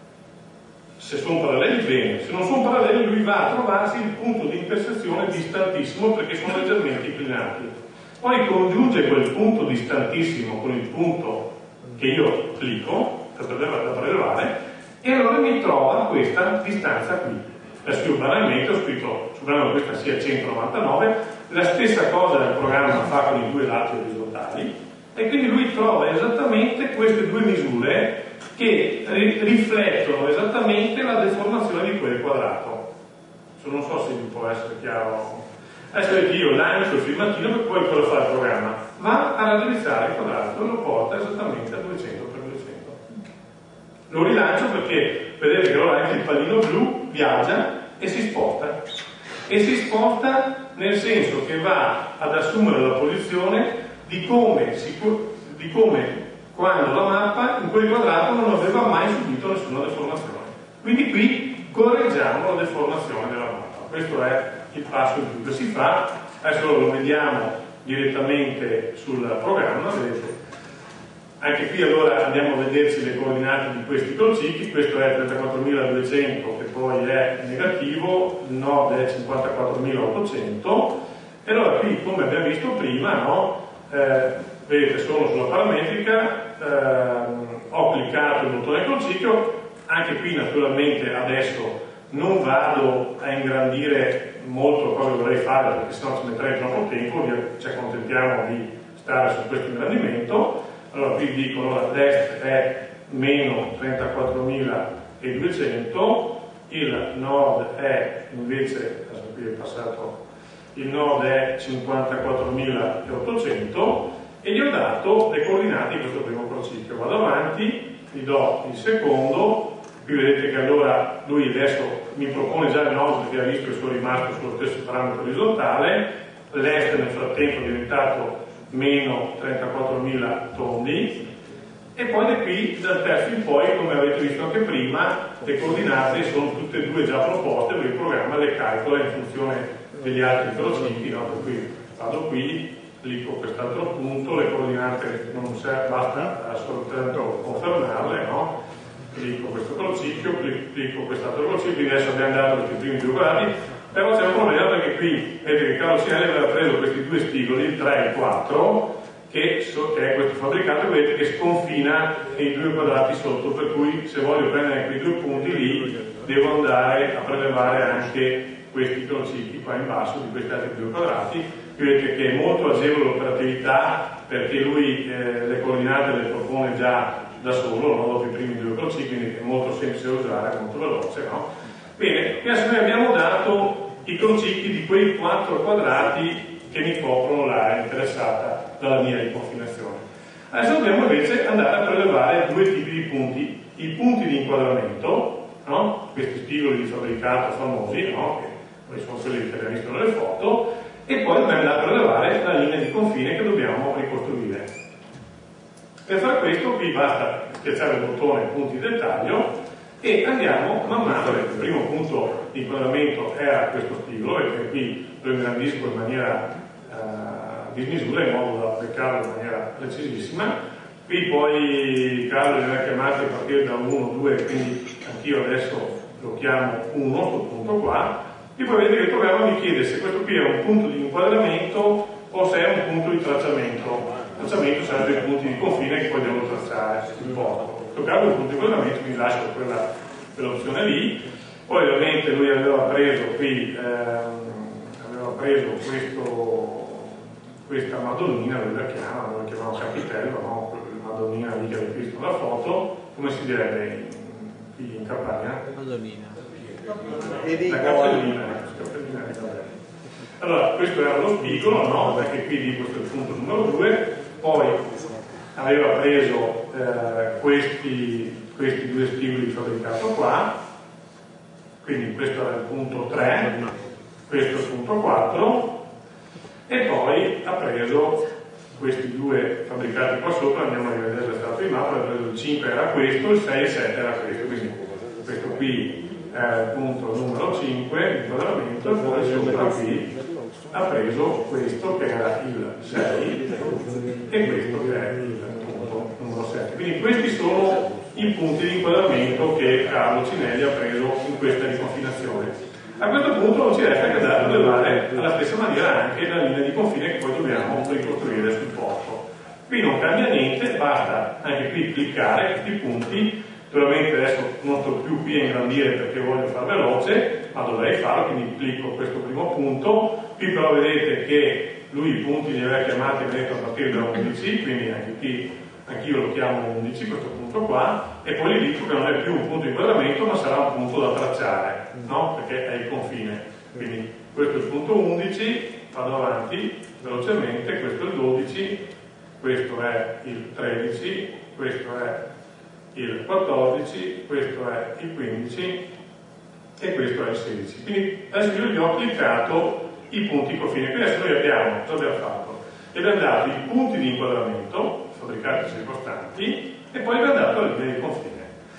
se sono paralleli bene, se non sono paralleli lui va a trovarsi il punto di intersezione distantissimo perché sono leggermente inclinati. Poi congiunge quel punto distantissimo con il punto che io clicco da prelevare e allora mi trova questa distanza qui. Adesso io banalmente ho scritto, supponiamo che questa sia centonovantanove, la stessa cosa il programma fa con i due lati orizzontali e quindi lui trova esattamente queste due misure che riflettono esattamente la deformazione di quel quadrato. Non so se vi può essere chiaro. Adesso vedete, io lancio il filmatino per poi cosa fa il programma? Va a raddrizzare il quadrato e lo porta esattamente a duecento per duecento. Lo rilancio perché vedete che allora anche il pallino blu viaggia e si sposta. E si sposta nel senso che va ad assumere la posizione di come, di come quando la mappa in quel quadrato non aveva mai subito nessuna deformazione. Quindi qui correggiamo la deformazione della mappa. Questo è il passo in più che si fa. Adesso lo vediamo direttamente sul programma, vedete. Anche qui allora andiamo a vederci le coordinate di questi crocicchi. Questo è trentaquattromiladuecento che poi è negativo, il nord è cinquantaquattromilaottocento e allora qui, come abbiamo visto prima, no? eh, vedete, sono sulla parametrica, ehm, ho cliccato il bottone crocicchio, anche qui naturalmente adesso non vado a ingrandire molto cosa vorrei fare perché sennò ci metterei troppo tempo, ci accontentiamo di stare su questo ingrandimento. Allora qui dico, allora l'est è meno trentaquattromiladuecento, il nord è invece, adesso qui è passato, il nord è cinquantaquattromilaottocento e gli ho dato le coordinate di questo primo crocicchio. Vado avanti, gli do il secondo. Qui vedete che allora lui adesso mi propone già il nord perché ha visto che sono rimasto sullo stesso parametro orizzontale, l'est nel frattempo è diventato meno trentaquattromila tondi e poi da qui dal terzo in poi, come avete visto anche prima, le coordinate sono tutte e due già proposte perché il programma le calcola in funzione degli altri crocicchi, no? Per cui vado qui, clicco quest'altro punto, le coordinate non serve, basta soltanto confermarle, no? Clicco questo crocicchio, clicco quest'altro crocicchio, adesso abbiamo dato questi primi due quadrati, però c'è un problema perché qui vedete che Carlo Cinelli aveva preso questi due spigoli, il tre e il quattro, che, so, che è questo fabbricato, vedete che sconfina i due quadrati sotto, per cui se voglio prendere quei due punti lì devo andare a prelevare anche questi crocicchi qua in basso di questi altri due quadrati. Vedete che è molto agevole l'operatività perché lui eh, le coordinate le propone già da solo, no? Dopo i primi due crocicchi, quindi è molto semplice da usare, è molto veloce, no? Bene, adesso noi abbiamo dato i crocicchi di quei quattro quadrati che mi coprono l'area interessata dalla mia riconfinazione. Adesso dobbiamo invece andare a prelevare due tipi di punti, i punti di inquadramento, no? Questi spigoli di fabbricato famosi, no? Che poi sono quelli che abbiamo visto nelle foto, e poi dobbiamo andare a prelevare la linea di confine che dobbiamo ricostruire. Per fare questo qui basta schiacciare il bottone punti di dettaglio e andiamo man mano. Il primo punto di inquadramento era questo spigolo, perché qui lo ingrandisco in maniera uh, di misura in modo da beccarlo in maniera precisissima. Qui poi Carlo li ha chiamati a partire da uno, due, quindi anch'io adesso lo chiamo uno, questo punto qua. E poi vedete che il programma mi chiede se questo qui è un punto di inquadramento o se è un punto di tracciamento. Il tracciamento sarebbe i punti di confine che poi devo tracciare sul porto. In questo caso è un punto di inquadramento, quindi lascio quella, quell'opzione lì. Poi ovviamente lui aveva preso qui, ehm, aveva preso questo, questa Madonnina, lui la chiama, noi la chiamiamo Capitello, no? Madonnina lì che avete visto nella foto, come si direbbe in, qui in Campania? Madonnina. La cappellina, cappellina di Cappello. Allora, questo era lo spigolo, no? Perché qui di questo è il punto numero due, poi aveva preso eh, questi, questi due spigoli di fabbricato qua, quindi questo era il punto tre, questo è il punto quattro, e poi ha preso questi due fabbricati qua sopra, andiamo a rivedere lo stato di mappa, ha preso il cinque era questo, il sei e il sette era questo, quindi questo qui è il punto numero cinque, l'inquadramento, e poi sopra qui ha preso questo che era il sei e questo che è il punto numero sette. Quindi questi sono i punti di inquadramento che Carlo Cinelli ha preso in questa riconfinazione. A questo punto non ci resta che andare a prelevare alla stessa maniera anche la linea di confine che poi dobbiamo ricostruire sul porto. Qui non cambia niente, basta anche qui cliccare questi punti. Naturalmente adesso non sto più qui a ingrandire perché voglio far veloce, ma dovrei farlo, quindi clicco questo primo punto. Qui però vedete che lui i punti li aveva chiamati a partire da undici, quindi anche qui anch'io lo chiamo undici, questo punto qua, e poi gli dico che non è più un punto di inquadramento ma sarà un punto da tracciare, no? Perché è il confine. Quindi questo è il punto undici, vado avanti velocemente, questo è il dodici, questo è il tredici, questo è il quattordici, questo è il quindici e questo è il sedici. Quindi adesso io gli ho cliccato i punti confine. Qui adesso noi abbiamo, cosa abbiamo fatto? Abbiamo dato i punti di inquadramento, fabbricati circostanti, e poi abbiamo dato la linea di confine.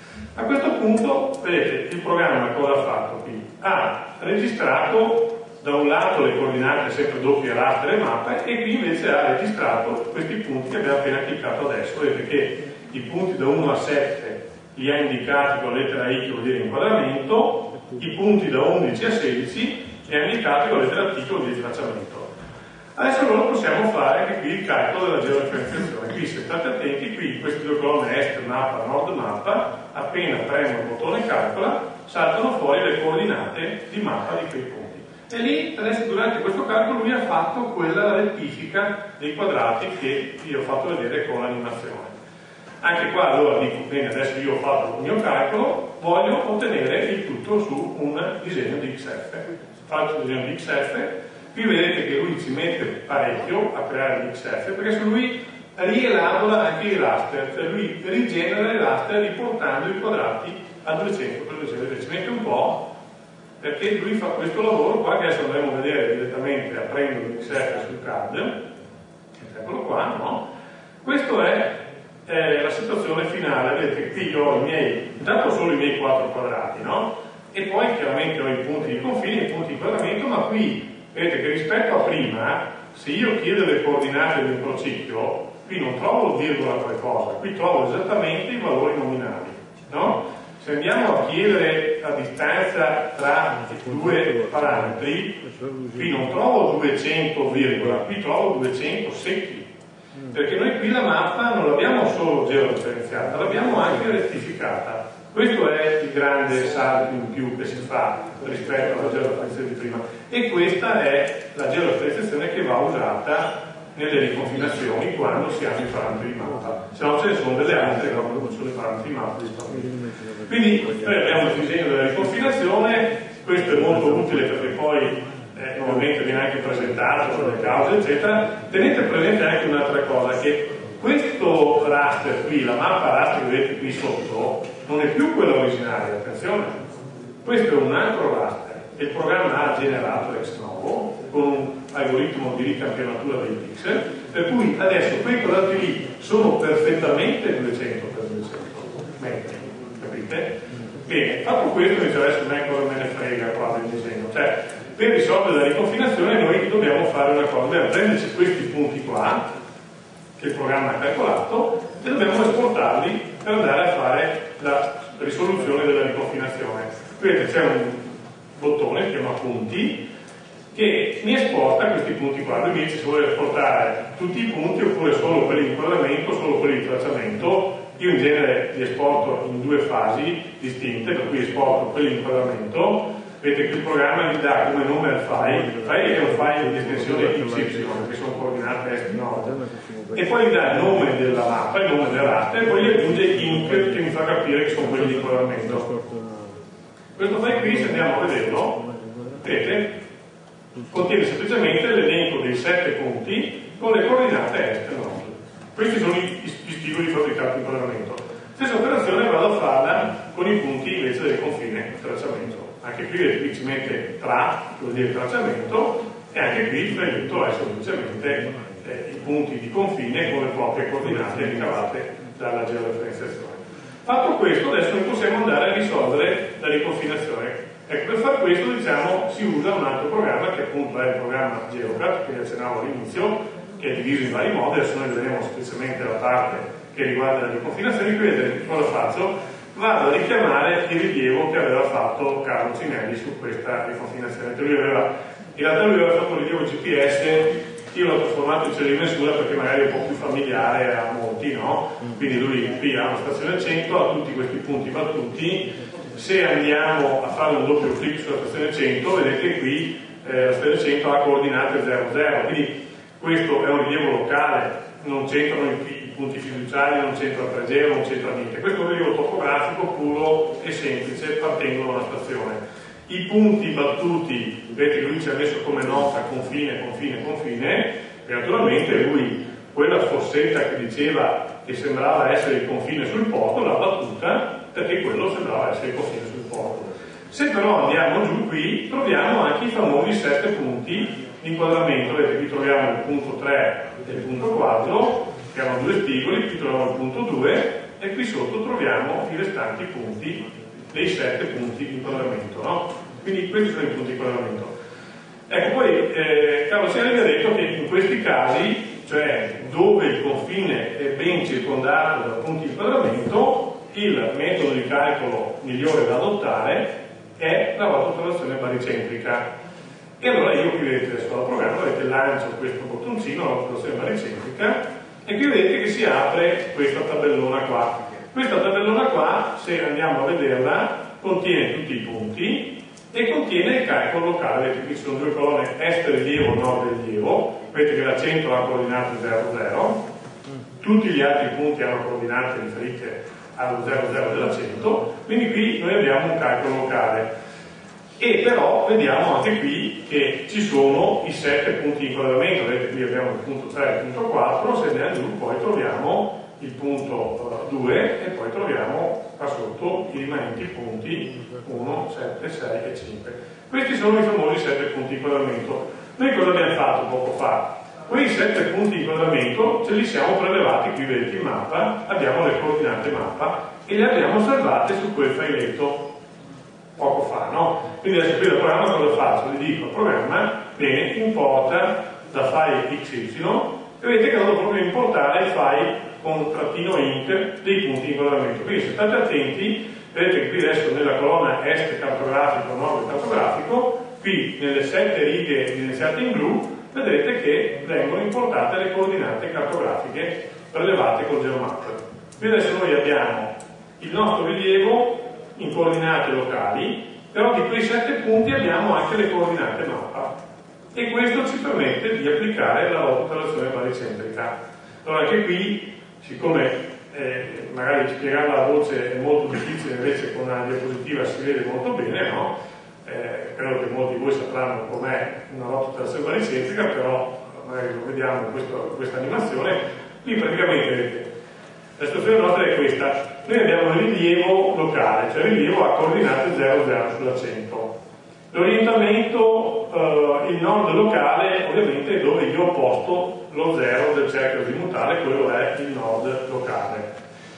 A questo punto, vedete, il programma cosa ha fatto qui? Ha registrato da un lato le coordinate sempre doppie raster e mappa, e qui invece ha registrato questi punti che abbiamo appena cliccato adesso. Vedete che i punti da uno a sette li ha indicati con la lettera I che vuol dire inquadramento, i punti da undici a sedici li ha indicati con la lettera T che vuol dire tracciamento. Adesso allora possiamo fare anche qui il calcolo della geodifferenziazione. Qui se state attenti, qui in queste due colonne est mappa, nord mappa, appena premo il bottone calcola, saltano fuori le coordinate di mappa di quei punti. E lì adesso durante questo calcolo lui ha fatto quella rettifica dei quadrati che vi ho fatto vedere con l'animazione. Anche qua allora dico, bene, adesso io ho fatto il mio calcolo, voglio ottenere il tutto su un disegno di X F. Faccio il disegno di X F, qui vedete che lui ci mette parecchio a creare l'X F, perché su lui rielabora anche i raster, cioè lui rigenera i raster riportando i quadrati a duecento per duecento, ci mette un po', perché lui fa questo lavoro qua che adesso andremo a vedere direttamente aprendo l'X F sul C A D, eccolo qua, no? Questo è Eh, la situazione finale. Vedete qui io ho i miei, intanto solo i miei quattro quadrati, no? E poi chiaramente ho i punti di confine, i punti di inquadramento, ma qui vedete che rispetto a prima, se io chiedo le coordinate del procicchio, qui non trovo virgola qualcosa, qui trovo esattamente i valori nominali, no? Se andiamo a chiedere la distanza tra due parametri, qui non trovo duecento virgola, qui trovo duecento secchi. Perché noi qui la mappa non l'abbiamo solo geodifferenziata, l'abbiamo anche rettificata. Questo è il grande salto in più che si fa rispetto alla geodifferenziazione di prima, e questa è la geodifferenziazione che va usata nelle riconfinazioni quando si hanno i parametri di mappa, se no ce ne sono delle altre quando non sono i parametri di mappa disponibili. Quindi noi abbiamo il disegno della riconfinazione, questo è molto utile perché poi Eh, ovviamente viene anche presentato sulle cause eccetera. Tenete presente anche un'altra cosa, che questo raster qui, la mappa raster che vedete qui sotto, non è più quella originaria, attenzione, questo è un altro raster che il programma ha generato ex novo con un algoritmo di ricampionatura dei pixel, per cui adesso quei quadrati lì sono perfettamente duecento per duecento metri, capite? Bene, fatto questo, dice adesso non è cosa me ne frega qua del disegno, cioè per risolvere la riconfinazione noi dobbiamo fare una cosa, dobbiamo prenderci questi punti qua che il programma ha calcolato e dobbiamo esportarli per andare a fare la risoluzione della riconfinazione. Vedete c'è un bottone che si chiama punti che mi esporta questi punti qua. Lui mi dice se vuole esportare tutti i punti oppure solo quelli di inquadramento, solo quelli di tracciamento. Io in genere li esporto in due fasi distinte, per cui esporto quelli di inquadramento. Vedete che il programma gli dà come nome al file, il file è un file di estensione Y, che sono coordinate est nord, e poi gli dà il nome della mappa, il nome del raster, e poi gli aggiunge int che mi fa capire che sono quelli di inquadramento. Questo file qui, se andiamo a vederlo, vedete, contiene semplicemente l'elenco dei sette punti con le coordinate est e nord. Questi sono i, i stimoli fabbricati in inquadramento. Stessa operazione vado a farla con i punti invece del confine tracciamento. Anche qui, qui ci mette tra, che vuol dire tracciamento, e anche qui il failetto è semplicemente eh, i punti di confine con le proprie coordinate ricavate dalla georeferenziazione. Fatto questo, adesso noi possiamo andare a risolvere la riconfinazione. Ecco, per far questo, diciamo, si usa un altro programma che appunto è il programma GeoCAD, che vi accennavo all'inizio, che è diviso in vari modi. Adesso noi vedremo semplicemente la parte che riguarda la riconfinazione. Qui vedete cosa faccio? Vado a richiamare il rilievo che aveva fatto Carlo Cinelli su questa riconfinazione. Lui aveva, in realtà lui aveva fatto un rilievo G P S, io l'ho trasformato in serie di misura perché magari è un po' più familiare a molti, no? Quindi lui qui ha una stazione cento, ha tutti questi punti battuti. Se andiamo a fare un doppio clic sulla stazione cento, vedete qui eh, la stazione cento ha coordinate zero zero, quindi questo è un rilievo locale, non c'entrano i punti fiduciari, non c'entra pregeo, non c'entra niente. Questo è un rilievo topografico puro e semplice partendo da una stazione. I punti battuti, vedete che lui ci ha messo come nota confine, confine, confine, e naturalmente lui quella fossetta che diceva che sembrava essere il confine sul porto l'ha battuta perché quello sembrava essere il confine sul porto. Se però andiamo giù qui troviamo anche i famosi sette punti di inquadramento. Vedete, qui troviamo il punto tre e il punto quattro, che erano due spigoli, qui troviamo il punto due e qui sotto troviamo i restanti punti dei sette punti di inquadramento, no? Quindi questi sono i punti di inquadramento. Ecco, poi eh, Carlo Cinelli ha detto che in questi casi, cioè dove il confine è ben circondato da punti di inquadramento, il metodo di calcolo migliore da adottare è la rotazione baricentrica. E allora io qui vedete adesso dal programma, vedete, lancio questo bottoncino, la rotazione baricentrica, e qui vedete che si apre questa tabellona qua. Questa tabellona qua, se andiamo a vederla, contiene tutti i punti e contiene il calcolo locale. Vedete, qui ci sono due colonne, est rilievo, nord rilievo. Vedete che la centro ha coordinate zero zero, tutti gli altri punti hanno coordinate riferite allo zero zero della cento, quindi qui noi abbiamo un calcolo locale. E però vediamo anche qui che ci sono i sette punti di inquadramento. Vedete, qui abbiamo il punto tre e il punto quattro, se andiamo giù poi troviamo il punto due e poi troviamo qua sotto i rimanenti punti uno, sette, sei e cinque. Questi sono i famosi sette punti di inquadramento. Noi cosa abbiamo fatto poco fa? Quei sette punti di inquadramento ce li siamo prelevati, qui vedete in mappa, abbiamo le coordinate mappa e le abbiamo salvate su quel failetto poco fa, no? Quindi adesso qui dal programma cosa faccio? Gli dico al programma, bene, importa da file X Y e vedete che vado proprio a importare il file con trattino int dei punti di inquadramento. Quindi se state attenti, vedete che qui adesso nella colonna est cartografico, nord cartografico, qui nelle sette righe evidenziate in blu, vedete che vengono importate le coordinate cartografiche prelevate col GeoMap. Quindi adesso noi abbiamo il nostro rilievo in coordinate locali, però di quei sette punti abbiamo anche le coordinate mappa e questo ci permette di applicare la rotazione baricentrica. Allora anche qui, siccome eh, magari spiegarla a voce è molto difficile, invece con una diapositiva si vede molto bene, no? Eh, credo che molti di voi sapranno com'è una rotazione baricentrica, però magari lo vediamo in questo, questa animazione. Qui praticamente vedete, la situazione nostra è questa. Noi abbiamo il rilievo locale, cioè il rilievo a coordinate zero zero sulla cento. L'orientamento uh, il nord locale ovviamente è dove io ho posto lo zero del cerchio azimutale, quello è il nord locale.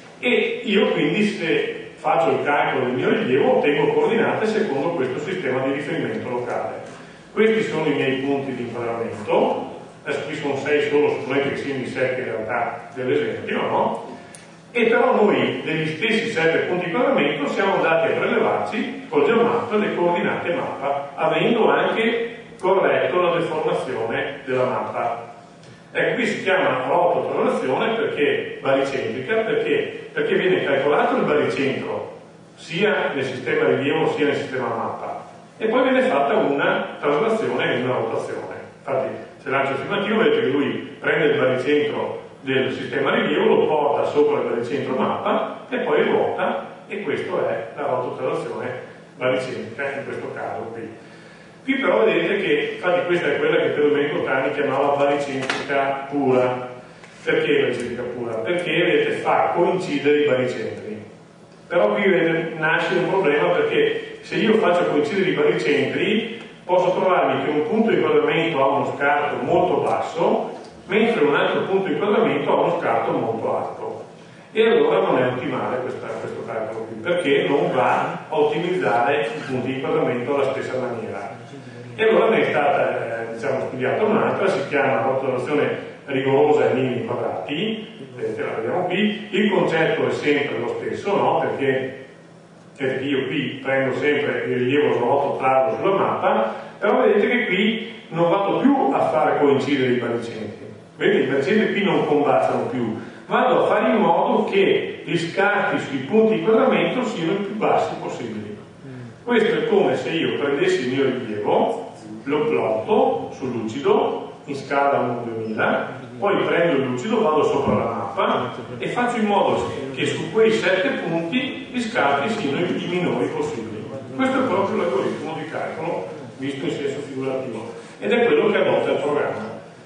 E io quindi, se faccio il calcolo del mio rilievo, ottengo coordinate secondo questo sistema di riferimento locale. Questi sono i miei punti di inquadramento. Adesso qui sono sei solo, supponete che siano i sette in realtà dell'esempio, no? E però noi degli stessi sette punti di inquadramento siamo andati a prelevarci col geomatto le coordinate mappa, avendo anche corretto la deformazione della mappa. Ecco, qui si chiama rototraslazione perché baricentrica, perché? Perché viene calcolato il baricentro sia nel sistema rilievo sia nel sistema mappa, e poi viene fatta una traslazione e una rotazione. Infatti, se lancio il filmativo vedete che lui prende il baricentro del sistema rilievo, lo porta sopra il baricentro mappa e poi ruota, e questo è la rototraslazione baricentrica in questo caso qui. Qui però vedete che, infatti questa è quella che per Domenico Cani chiamava baricentrica pura. Perché baricentrica pura? Perché vedete fa coincidere i baricentri. Però qui vedete, nasce un problema, perché se io faccio coincidere i baricentri posso trovarmi che un punto di inquadramento ha uno scarto molto basso, mentre un altro punto di inquadramento ha uno scarto molto alto, e allora non è ottimale questa, questo calcolo qui, perché non va a ottimizzare i punti di inquadramento alla stessa maniera. E allora ne è stata eh, diciamo, studiata un'altra, si chiama rotazione rigorosa ai minimi quadrati, vedete, la vediamo qui. Il concetto è sempre lo stesso, no? Perché, perché io qui prendo sempre il rilievo, lo rototraslo sulla mappa, però vedete che qui non vado più a fare coincidere i baricentri. Vedete, i baricentri qui non combaciano più, vado a fare in modo che gli scarti sui punti di inquadramento siano i più bassi possibili. Questo è come se io prendessi il mio rilievo, lo plotto sul lucido in scala uno duemila, poi prendo il lucido, vado sopra la mappa e faccio in modo che su quei sette punti gli scarti siano i minori possibili. Questo è proprio l'algoritmo di calcolo visto in senso figurativo, ed è quello che adotta il programma.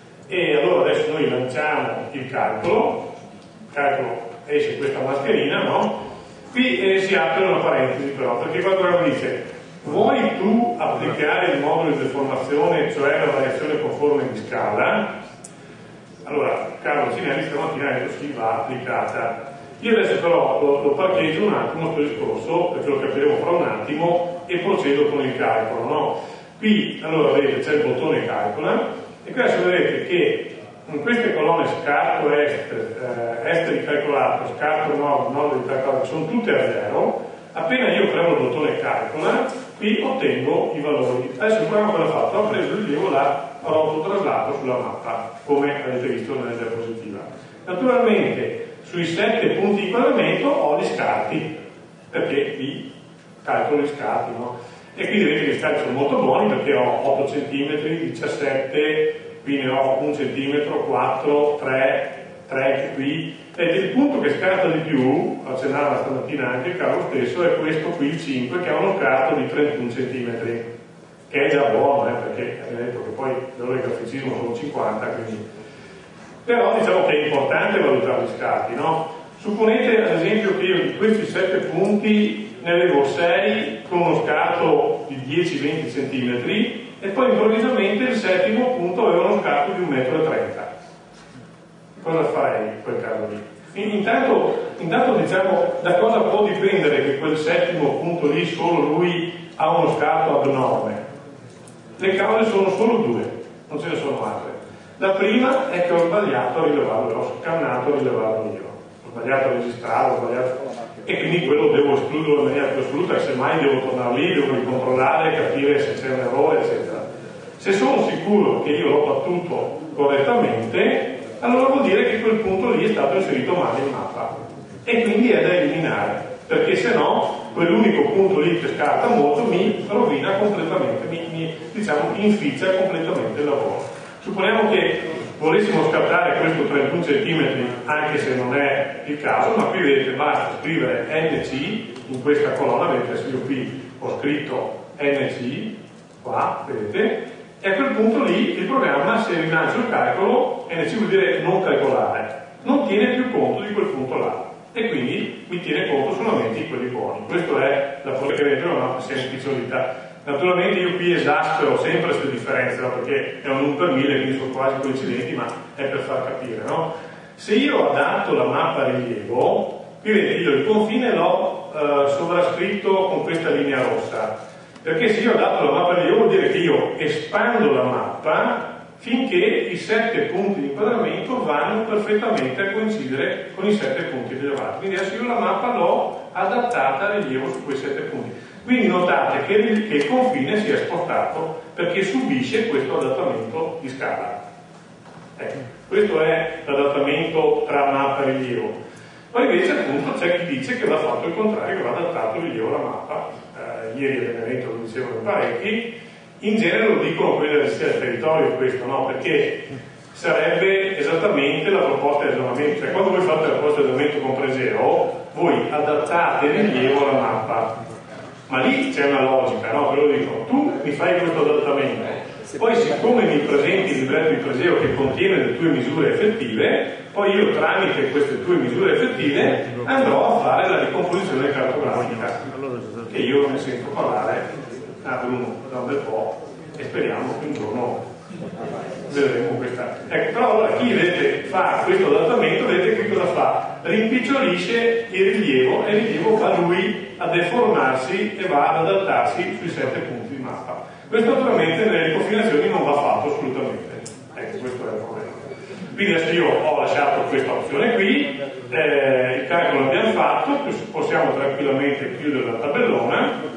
E allora adesso noi lanciamo il calcolo, il calcolo esce questa mascherina, no? Qui eh, si apre una parentesi però, perché qua il programma dice: vuoi tu applicare il modulo di deformazione, cioè la variazione conforme di scala? Allora, Carlo Cinelli stamattina ha detto sì, va applicata. Io adesso però lo, lo parcheggio un attimo questo discorso, perché lo capiremo fra un attimo, e procedo con il calcolo, no? Qui, allora, vedete, c'è il bottone calcola, e qui adesso vedete che in queste colonne scarto est, eh, est ricalcolato, scarto nord, nord ricalcolato, sono tutte a zero. Appena io premo il bottone calcola, qui ottengo i valori. Adesso il programma cosa ha fatto? Ha preso il rilievo, l'ha rototraslato sulla mappa, come avete visto nella diapositiva. Naturalmente sui sette punti di inquadramento ho gli scarti, perché qui calcolo gli scarti, no? E qui vedete che gli scarti sono molto buoni, perché ho otto centimetri, diciassette, qui ne ho un centimetro, quattro, tre, tre qui. Ed il punto che scarta di più, accennava stamattina anche il Carlo stesso, è questo qui, il cinque, che ha uno scarto di trentuno centimetri, che è già buono, eh, perché abbiamo detto che poi il valore di graficismo sono cinquanta, quindi. Però diciamo che è importante valutare gli scarti, no? Supponete ad esempio che io di questi sette punti ne avevo sei con uno scarto di dieci venti centimetri, e poi improvvisamente il settimo punto aveva uno scarto di un metro e trenta. Cosa farei in quel caso lì? Intanto, intanto diciamo da cosa può dipendere che quel settimo punto lì solo lui ha uno scarto abnorme. Le cause sono solo due, non ce ne sono altre. La prima è che ho sbagliato a rilevarlo, ho scannato a rilevarlo io, ho sbagliato a registrare, ho sbagliato, e quindi quello devo escluderlo in maniera più assoluta, semmai devo tornare lì, devo ricontrollare, capire se c'è un errore, eccetera. Se sono sicuro che io l'ho battuto correttamente, allora vuol dire che quel punto lì è stato inserito male in mappa, e quindi è da eliminare, perché se no quell'unico punto lì che scarta molto mi rovina completamente, mi, mi diciamo inficia completamente il lavoro. Supponiamo che volessimo scartare questo trentuno centimetri, anche se non è il caso, ma qui vedete basta scrivere N C in questa colonna, vedete se io qui ho scritto N C, qua, vedete, e a quel punto lì il programma, se rilancio il calcolo, N C vuol dire non calcolare, non tiene più conto di quel punto là, e quindi mi tiene conto solamente di quelli buoni. Questa è la forma che vedete, una semplice unità. Naturalmente io qui esaspero sempre queste differenze, no? Perché è un uno per mille, quindi sono quasi coincidenti, ma è per far capire, no? Se io adatto la mappa a rilievo, qui vedete io il confine l'ho eh, sovrascritto con questa linea rossa, perché se io adatto la mappa a rilievo vuol dire che io espando la mappa finché i sette punti di inquadramento vanno perfettamente a coincidere con i sette punti rilevati. Quindi adesso io la mappa l'ho adattata a rilievo su quei sette punti. Quindi notate che il, che il confine si è spostato perché subisce questo adattamento di scala. Ecco, questo è l'adattamento tra mappa e rilievo. Poi invece appunto c'è chi dice che va fatto il contrario, che va adattato il rilievo alla mappa. Eh, ieri a Benevento lo dicevano parecchi. In genere lo dicono quelli del territorio questo, no? Perché sarebbe esattamente la proposta di aggiornamento, cioè quando voi fate la proposta di aggiornamento con Preseo, voi adattate il rilievo alla mappa, ma lì c'è una logica, no? Ve lo dico, tu mi fai questo adattamento, poi siccome mi presenti il libretto di Preseo che contiene le tue misure effettive, poi io tramite queste tue misure effettive andrò a fare la ricomposizione cartografica, che io non ne sento parlare a Bruno da un bel po' e speriamo che un giorno vedremo questa. Ecco, però allora chi vedete fa questo adattamento, vedete che cosa fa? Rimpicciolisce il rilievo e il rilievo va lui a deformarsi e va ad adattarsi sui sette punti di mappa. Questo naturalmente nelle confinazioni non va fatto assolutamente. Ecco, questo è il problema. Quindi adesso io ho lasciato questa opzione qui, eh, il calcolo l'abbiamo fatto, possiamo tranquillamente chiudere la tabellona.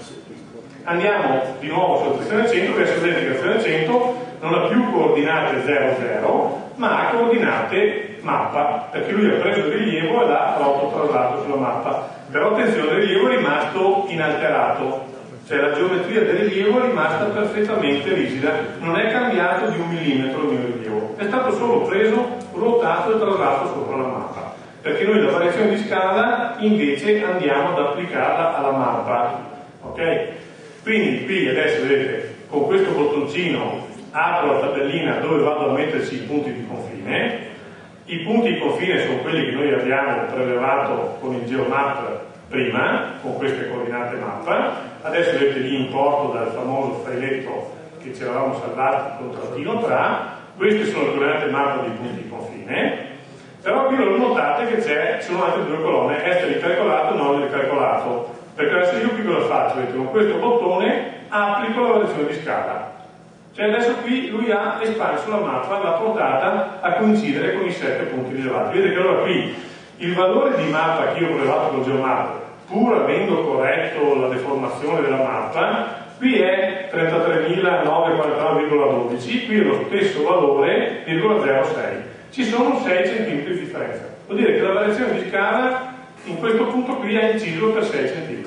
Andiamo di nuovo sulla sezione cento, adesso vedete che la sezione cento non ha più coordinate zero zero, ma ha coordinate mappa, perché lui ha preso il rilievo e l'ha autotraslato sulla mappa. Però attenzione, il rilievo è rimasto inalterato, cioè la geometria del rilievo è rimasta perfettamente rigida, non è cambiato di un millimetro il mio rilievo, è stato solo preso, ruotato e traslato sopra la mappa, perché noi la variazione di scala invece andiamo ad applicarla alla mappa, ok? Quindi qui adesso vedete, con questo bottoncino apro la tabellina dove vado a metterci i punti di confine. I punti di confine sono quelli che noi abbiamo prelevato con il geomap prima, con queste coordinate mappa. Adesso vedete li importo dal famoso failetto che ci eravamo salvati con trattino tra. Queste sono le coordinate mappa dei punti di confine. Però qui lo notate che c'è, ci sono altre due colonne, est ricalcolato e non ricalcolato. Perché adesso io qui cosa faccio? Vedete, con questo bottone applico la variazione di scala. Cioè adesso qui lui ha espanso la mappa, l'ha portata a coincidere con i sette punti rilevati. Vedete che allora qui il valore di mappa che io ho prelevato con GeoMap, pur avendo corretto la deformazione della mappa, qui è trentatremilanovecentoquarantanove virgola dodici, qui è lo stesso valore, virgola zero sei. Ci sono sei centimetri di differenza. Vuol dire che la variazione di scala in questo punto qui ha inciso per sei centimetri.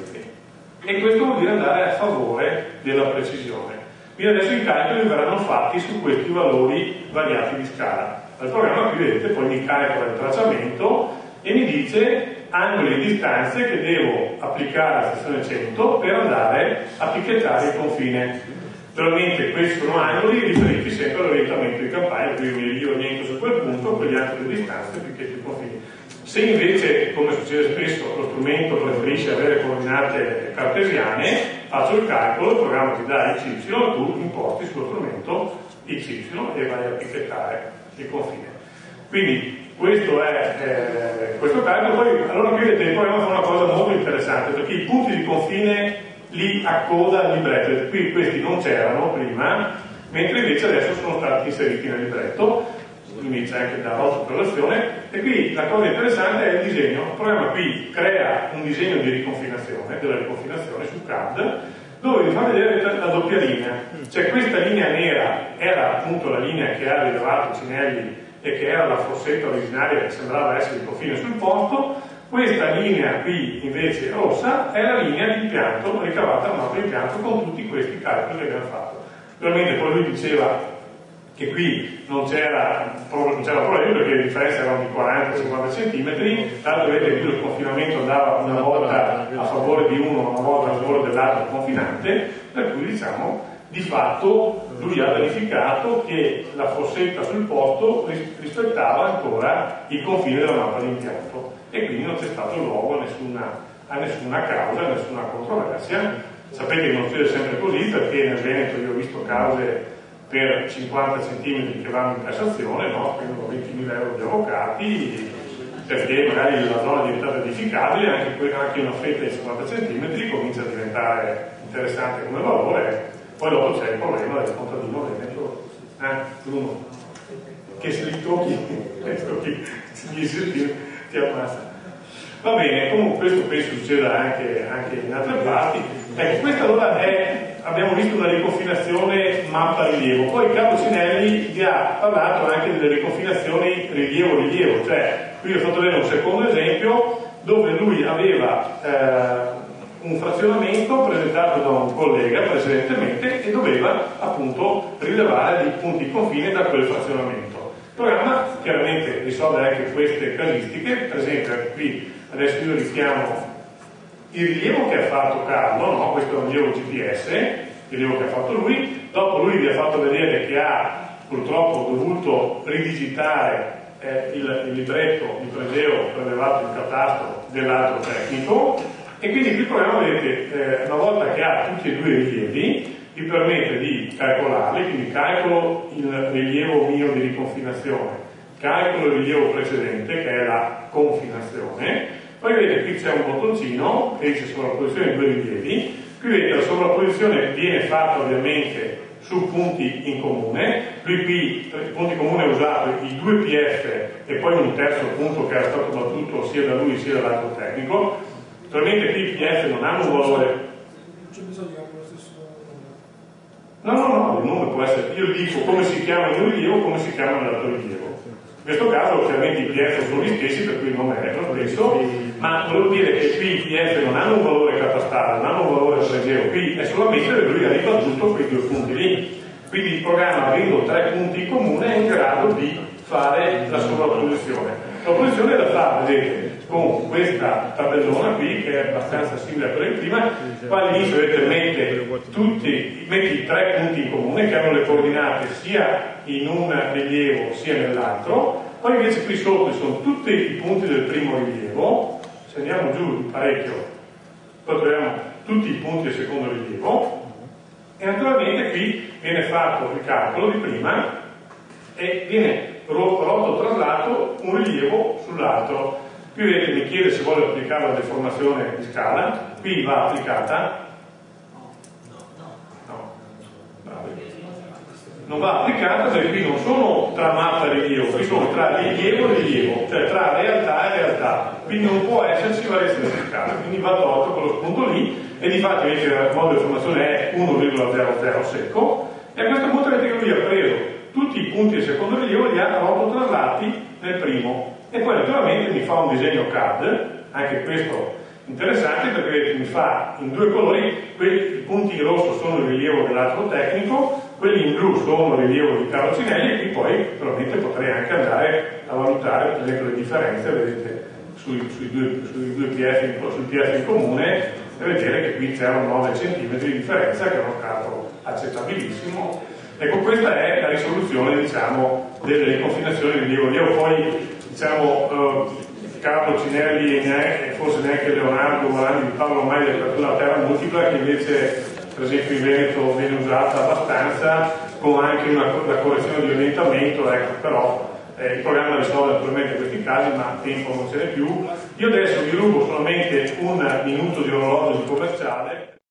E questo vuol dire andare a favore della precisione. Quindi adesso i calcoli verranno fatti su questi valori variati di scala. Al programma qui vedete poi mi calcola il tracciamento e mi dice angoli e distanze che devo applicare alla sezione cento per andare a picchettare il confine. Naturalmente questi sono angoli riferiti sempre all'orientamento di campagna, quindi mi rioriento su quel punto, con gli angoli di distanza e picchetto il confine. Se invece, come succede spesso, lo strumento preferisce avere coordinate cartesiane, faccio il calcolo, il programma ti dà x y, tu imposti sullo strumento x y e vai a picchettare il confine. Quindi questo è eh, questo calcolo. Poi allora qui vedete il programma fa una cosa molto interessante, perché i punti di confine li accoda al libretto. Qui questi non c'erano prima, mentre invece adesso sono stati inseriti nel libretto. Quindi c'è anche da autocorrelazione, e qui la cosa interessante è il disegno. Il programma qui crea un disegno di riconfinazione, della riconfinazione su C A D, dove vi fa vedere la doppia linea. Cioè questa linea nera era appunto la linea che ha rilevato Cinelli e che era la fossetta originaria che sembrava essere il confine sul posto. Questa linea qui invece rossa è la linea di impianto ricavata dal mappa di impianto con tutti questi calcoli che abbiamo fatto. Naturalmente poi lui diceva che qui non c'era problema perché le differenze erano di quaranta cinquanta centimetri, tanto vedete che lo sconfinamento andava una volta a favore di uno, una volta a favore dell'altro confinante, per cui diciamo di fatto lui ha verificato che la fossetta sul posto rispettava ancora il confine della mappa di impianto e quindi non c'è stato luogo a nessuna, a nessuna causa, a nessuna controversia Sapete che non succede sempre così, perché nel Veneto io ho visto cause per cinquanta centimetri che vanno in Cassazione, no? Spendono ventimila euro di avvocati, perché magari la zona è diventata edificabile, anche, anche una fetta di cinquanta centimetri comincia a diventare interessante come valore, poi dopo c'è il problema del contadino veneto, eh, Bruno, che se li tocchi, tocchi ti, ti ammazza. Va bene, comunque questo penso succeda anche, anche in altre parti. Ecco, questa allora è, abbiamo visto una riconfinazione mappa-rilievo, poi Carlo Cinelli vi ha parlato anche delle riconfinazioni rilievo-rilievo, cioè qui ho fatto vedere un secondo esempio dove lui aveva eh, un frazionamento presentato da un collega precedentemente e doveva appunto rilevare dei punti confine da quel frazionamento. Il programma chiaramente risolve anche queste casistiche, per esempio qui adesso io richiamo il rilievo che ha fatto Carlo, no? Questo è un rilievo G P S, il rilievo che ha fatto lui, dopo lui vi ha fatto vedere che ha purtroppo dovuto ridigitare eh, il, il libretto di pregeo prelevato in catastro dell'altro tecnico, e quindi qui il programma, vedete, eh, una volta che ha tutti e due i rilievi, vi permette di calcolarli, quindi calcolo il rilievo mio di riconfinazione, calcolo il rilievo precedente che è la confinazione, poi vedete qui c'è un bottoncino che dice sovrapposizione di due rilievi, qui vedete la sovrapposizione viene fatta ovviamente su punti in comune, qui qui i punti in comune ho usato i due P F e poi un terzo punto che era stato battuto sia da lui sia dall'altro tecnico, naturalmente qui i P F non hanno un valore. Non c'è bisogno di avere lo stesso No, no, no, il nome può essere, io dico come si chiama il rilievo, come si chiama l'altro rilievo. In questo caso ovviamente i P F sono gli stessi, per cui il nome è lo stesso, ma volevo dire che qui i P F non hanno un valore catastale, non hanno un valore pregeo, qui è solamente che lui ha ribattuto quei due punti lì. Quindi il programma, avendo tre punti in comune, è in grado di fare la sovrapposizione. La posizione è da fare, vedete, con questa tabellona qui, che è abbastanza simile a quella di prima. Qua all'inizio vedete mette tutti, metti tre punti in comune che hanno le coordinate sia in un rilievo sia nell'altro, poi invece qui sotto ci sono tutti i punti del primo rilievo, se andiamo giù parecchio, poi troviamo tutti i punti del secondo rilievo, e naturalmente qui viene fatto il calcolo di prima e viene rotto traslato un rilievo sull'altro. Qui vedete mi chiede se vuole applicare la deformazione di scala, qui va applicata, no, non va applicata perché qui non sono tra mappa e rilievo, qui sono tra rilievo e rilievo, cioè tra realtà e realtà, quindi non può esserci variazione di scala, quindi va tolto quello spunto lì, e di fatto invece il modo di deformazione è uno virgola zero zero secco, e a questo punto vedete che lui ha preso tutti i punti del secondo rilievo e li ha rotto traslati nel primo, e poi naturalmente mi fa un disegno C A D, anche questo interessante perché vedete, mi fa in due colori, quelli, i punti in rosso sono il rilievo dell'altro tecnico, quelli in blu sono il rilievo di Carlo Cinelli, e qui poi naturalmente potrei anche andare a valutare per esempio le differenze, vedete, sui, sui, due, sui due P F, sul P F in comune, e vedere che qui c'erano nove centimetri di differenza, che è uno scarto accettabilissimo. Ecco, questa è la risoluzione, diciamo, delle riconfinazioni di rilievo. Poi, diciamo, eh, Carlo Cinelli e neanche, forse neanche Leonardo Morandi vi parlano mai dell'apertura a terra multipla, che invece per esempio in Veneto viene usata abbastanza, con anche una, una correzione di orientamento, ecco, però eh, il programma risolve naturalmente questi casi, ma tempo non ce n'è più. Io adesso vi rubo solamente un minuto di orologio di commerciale.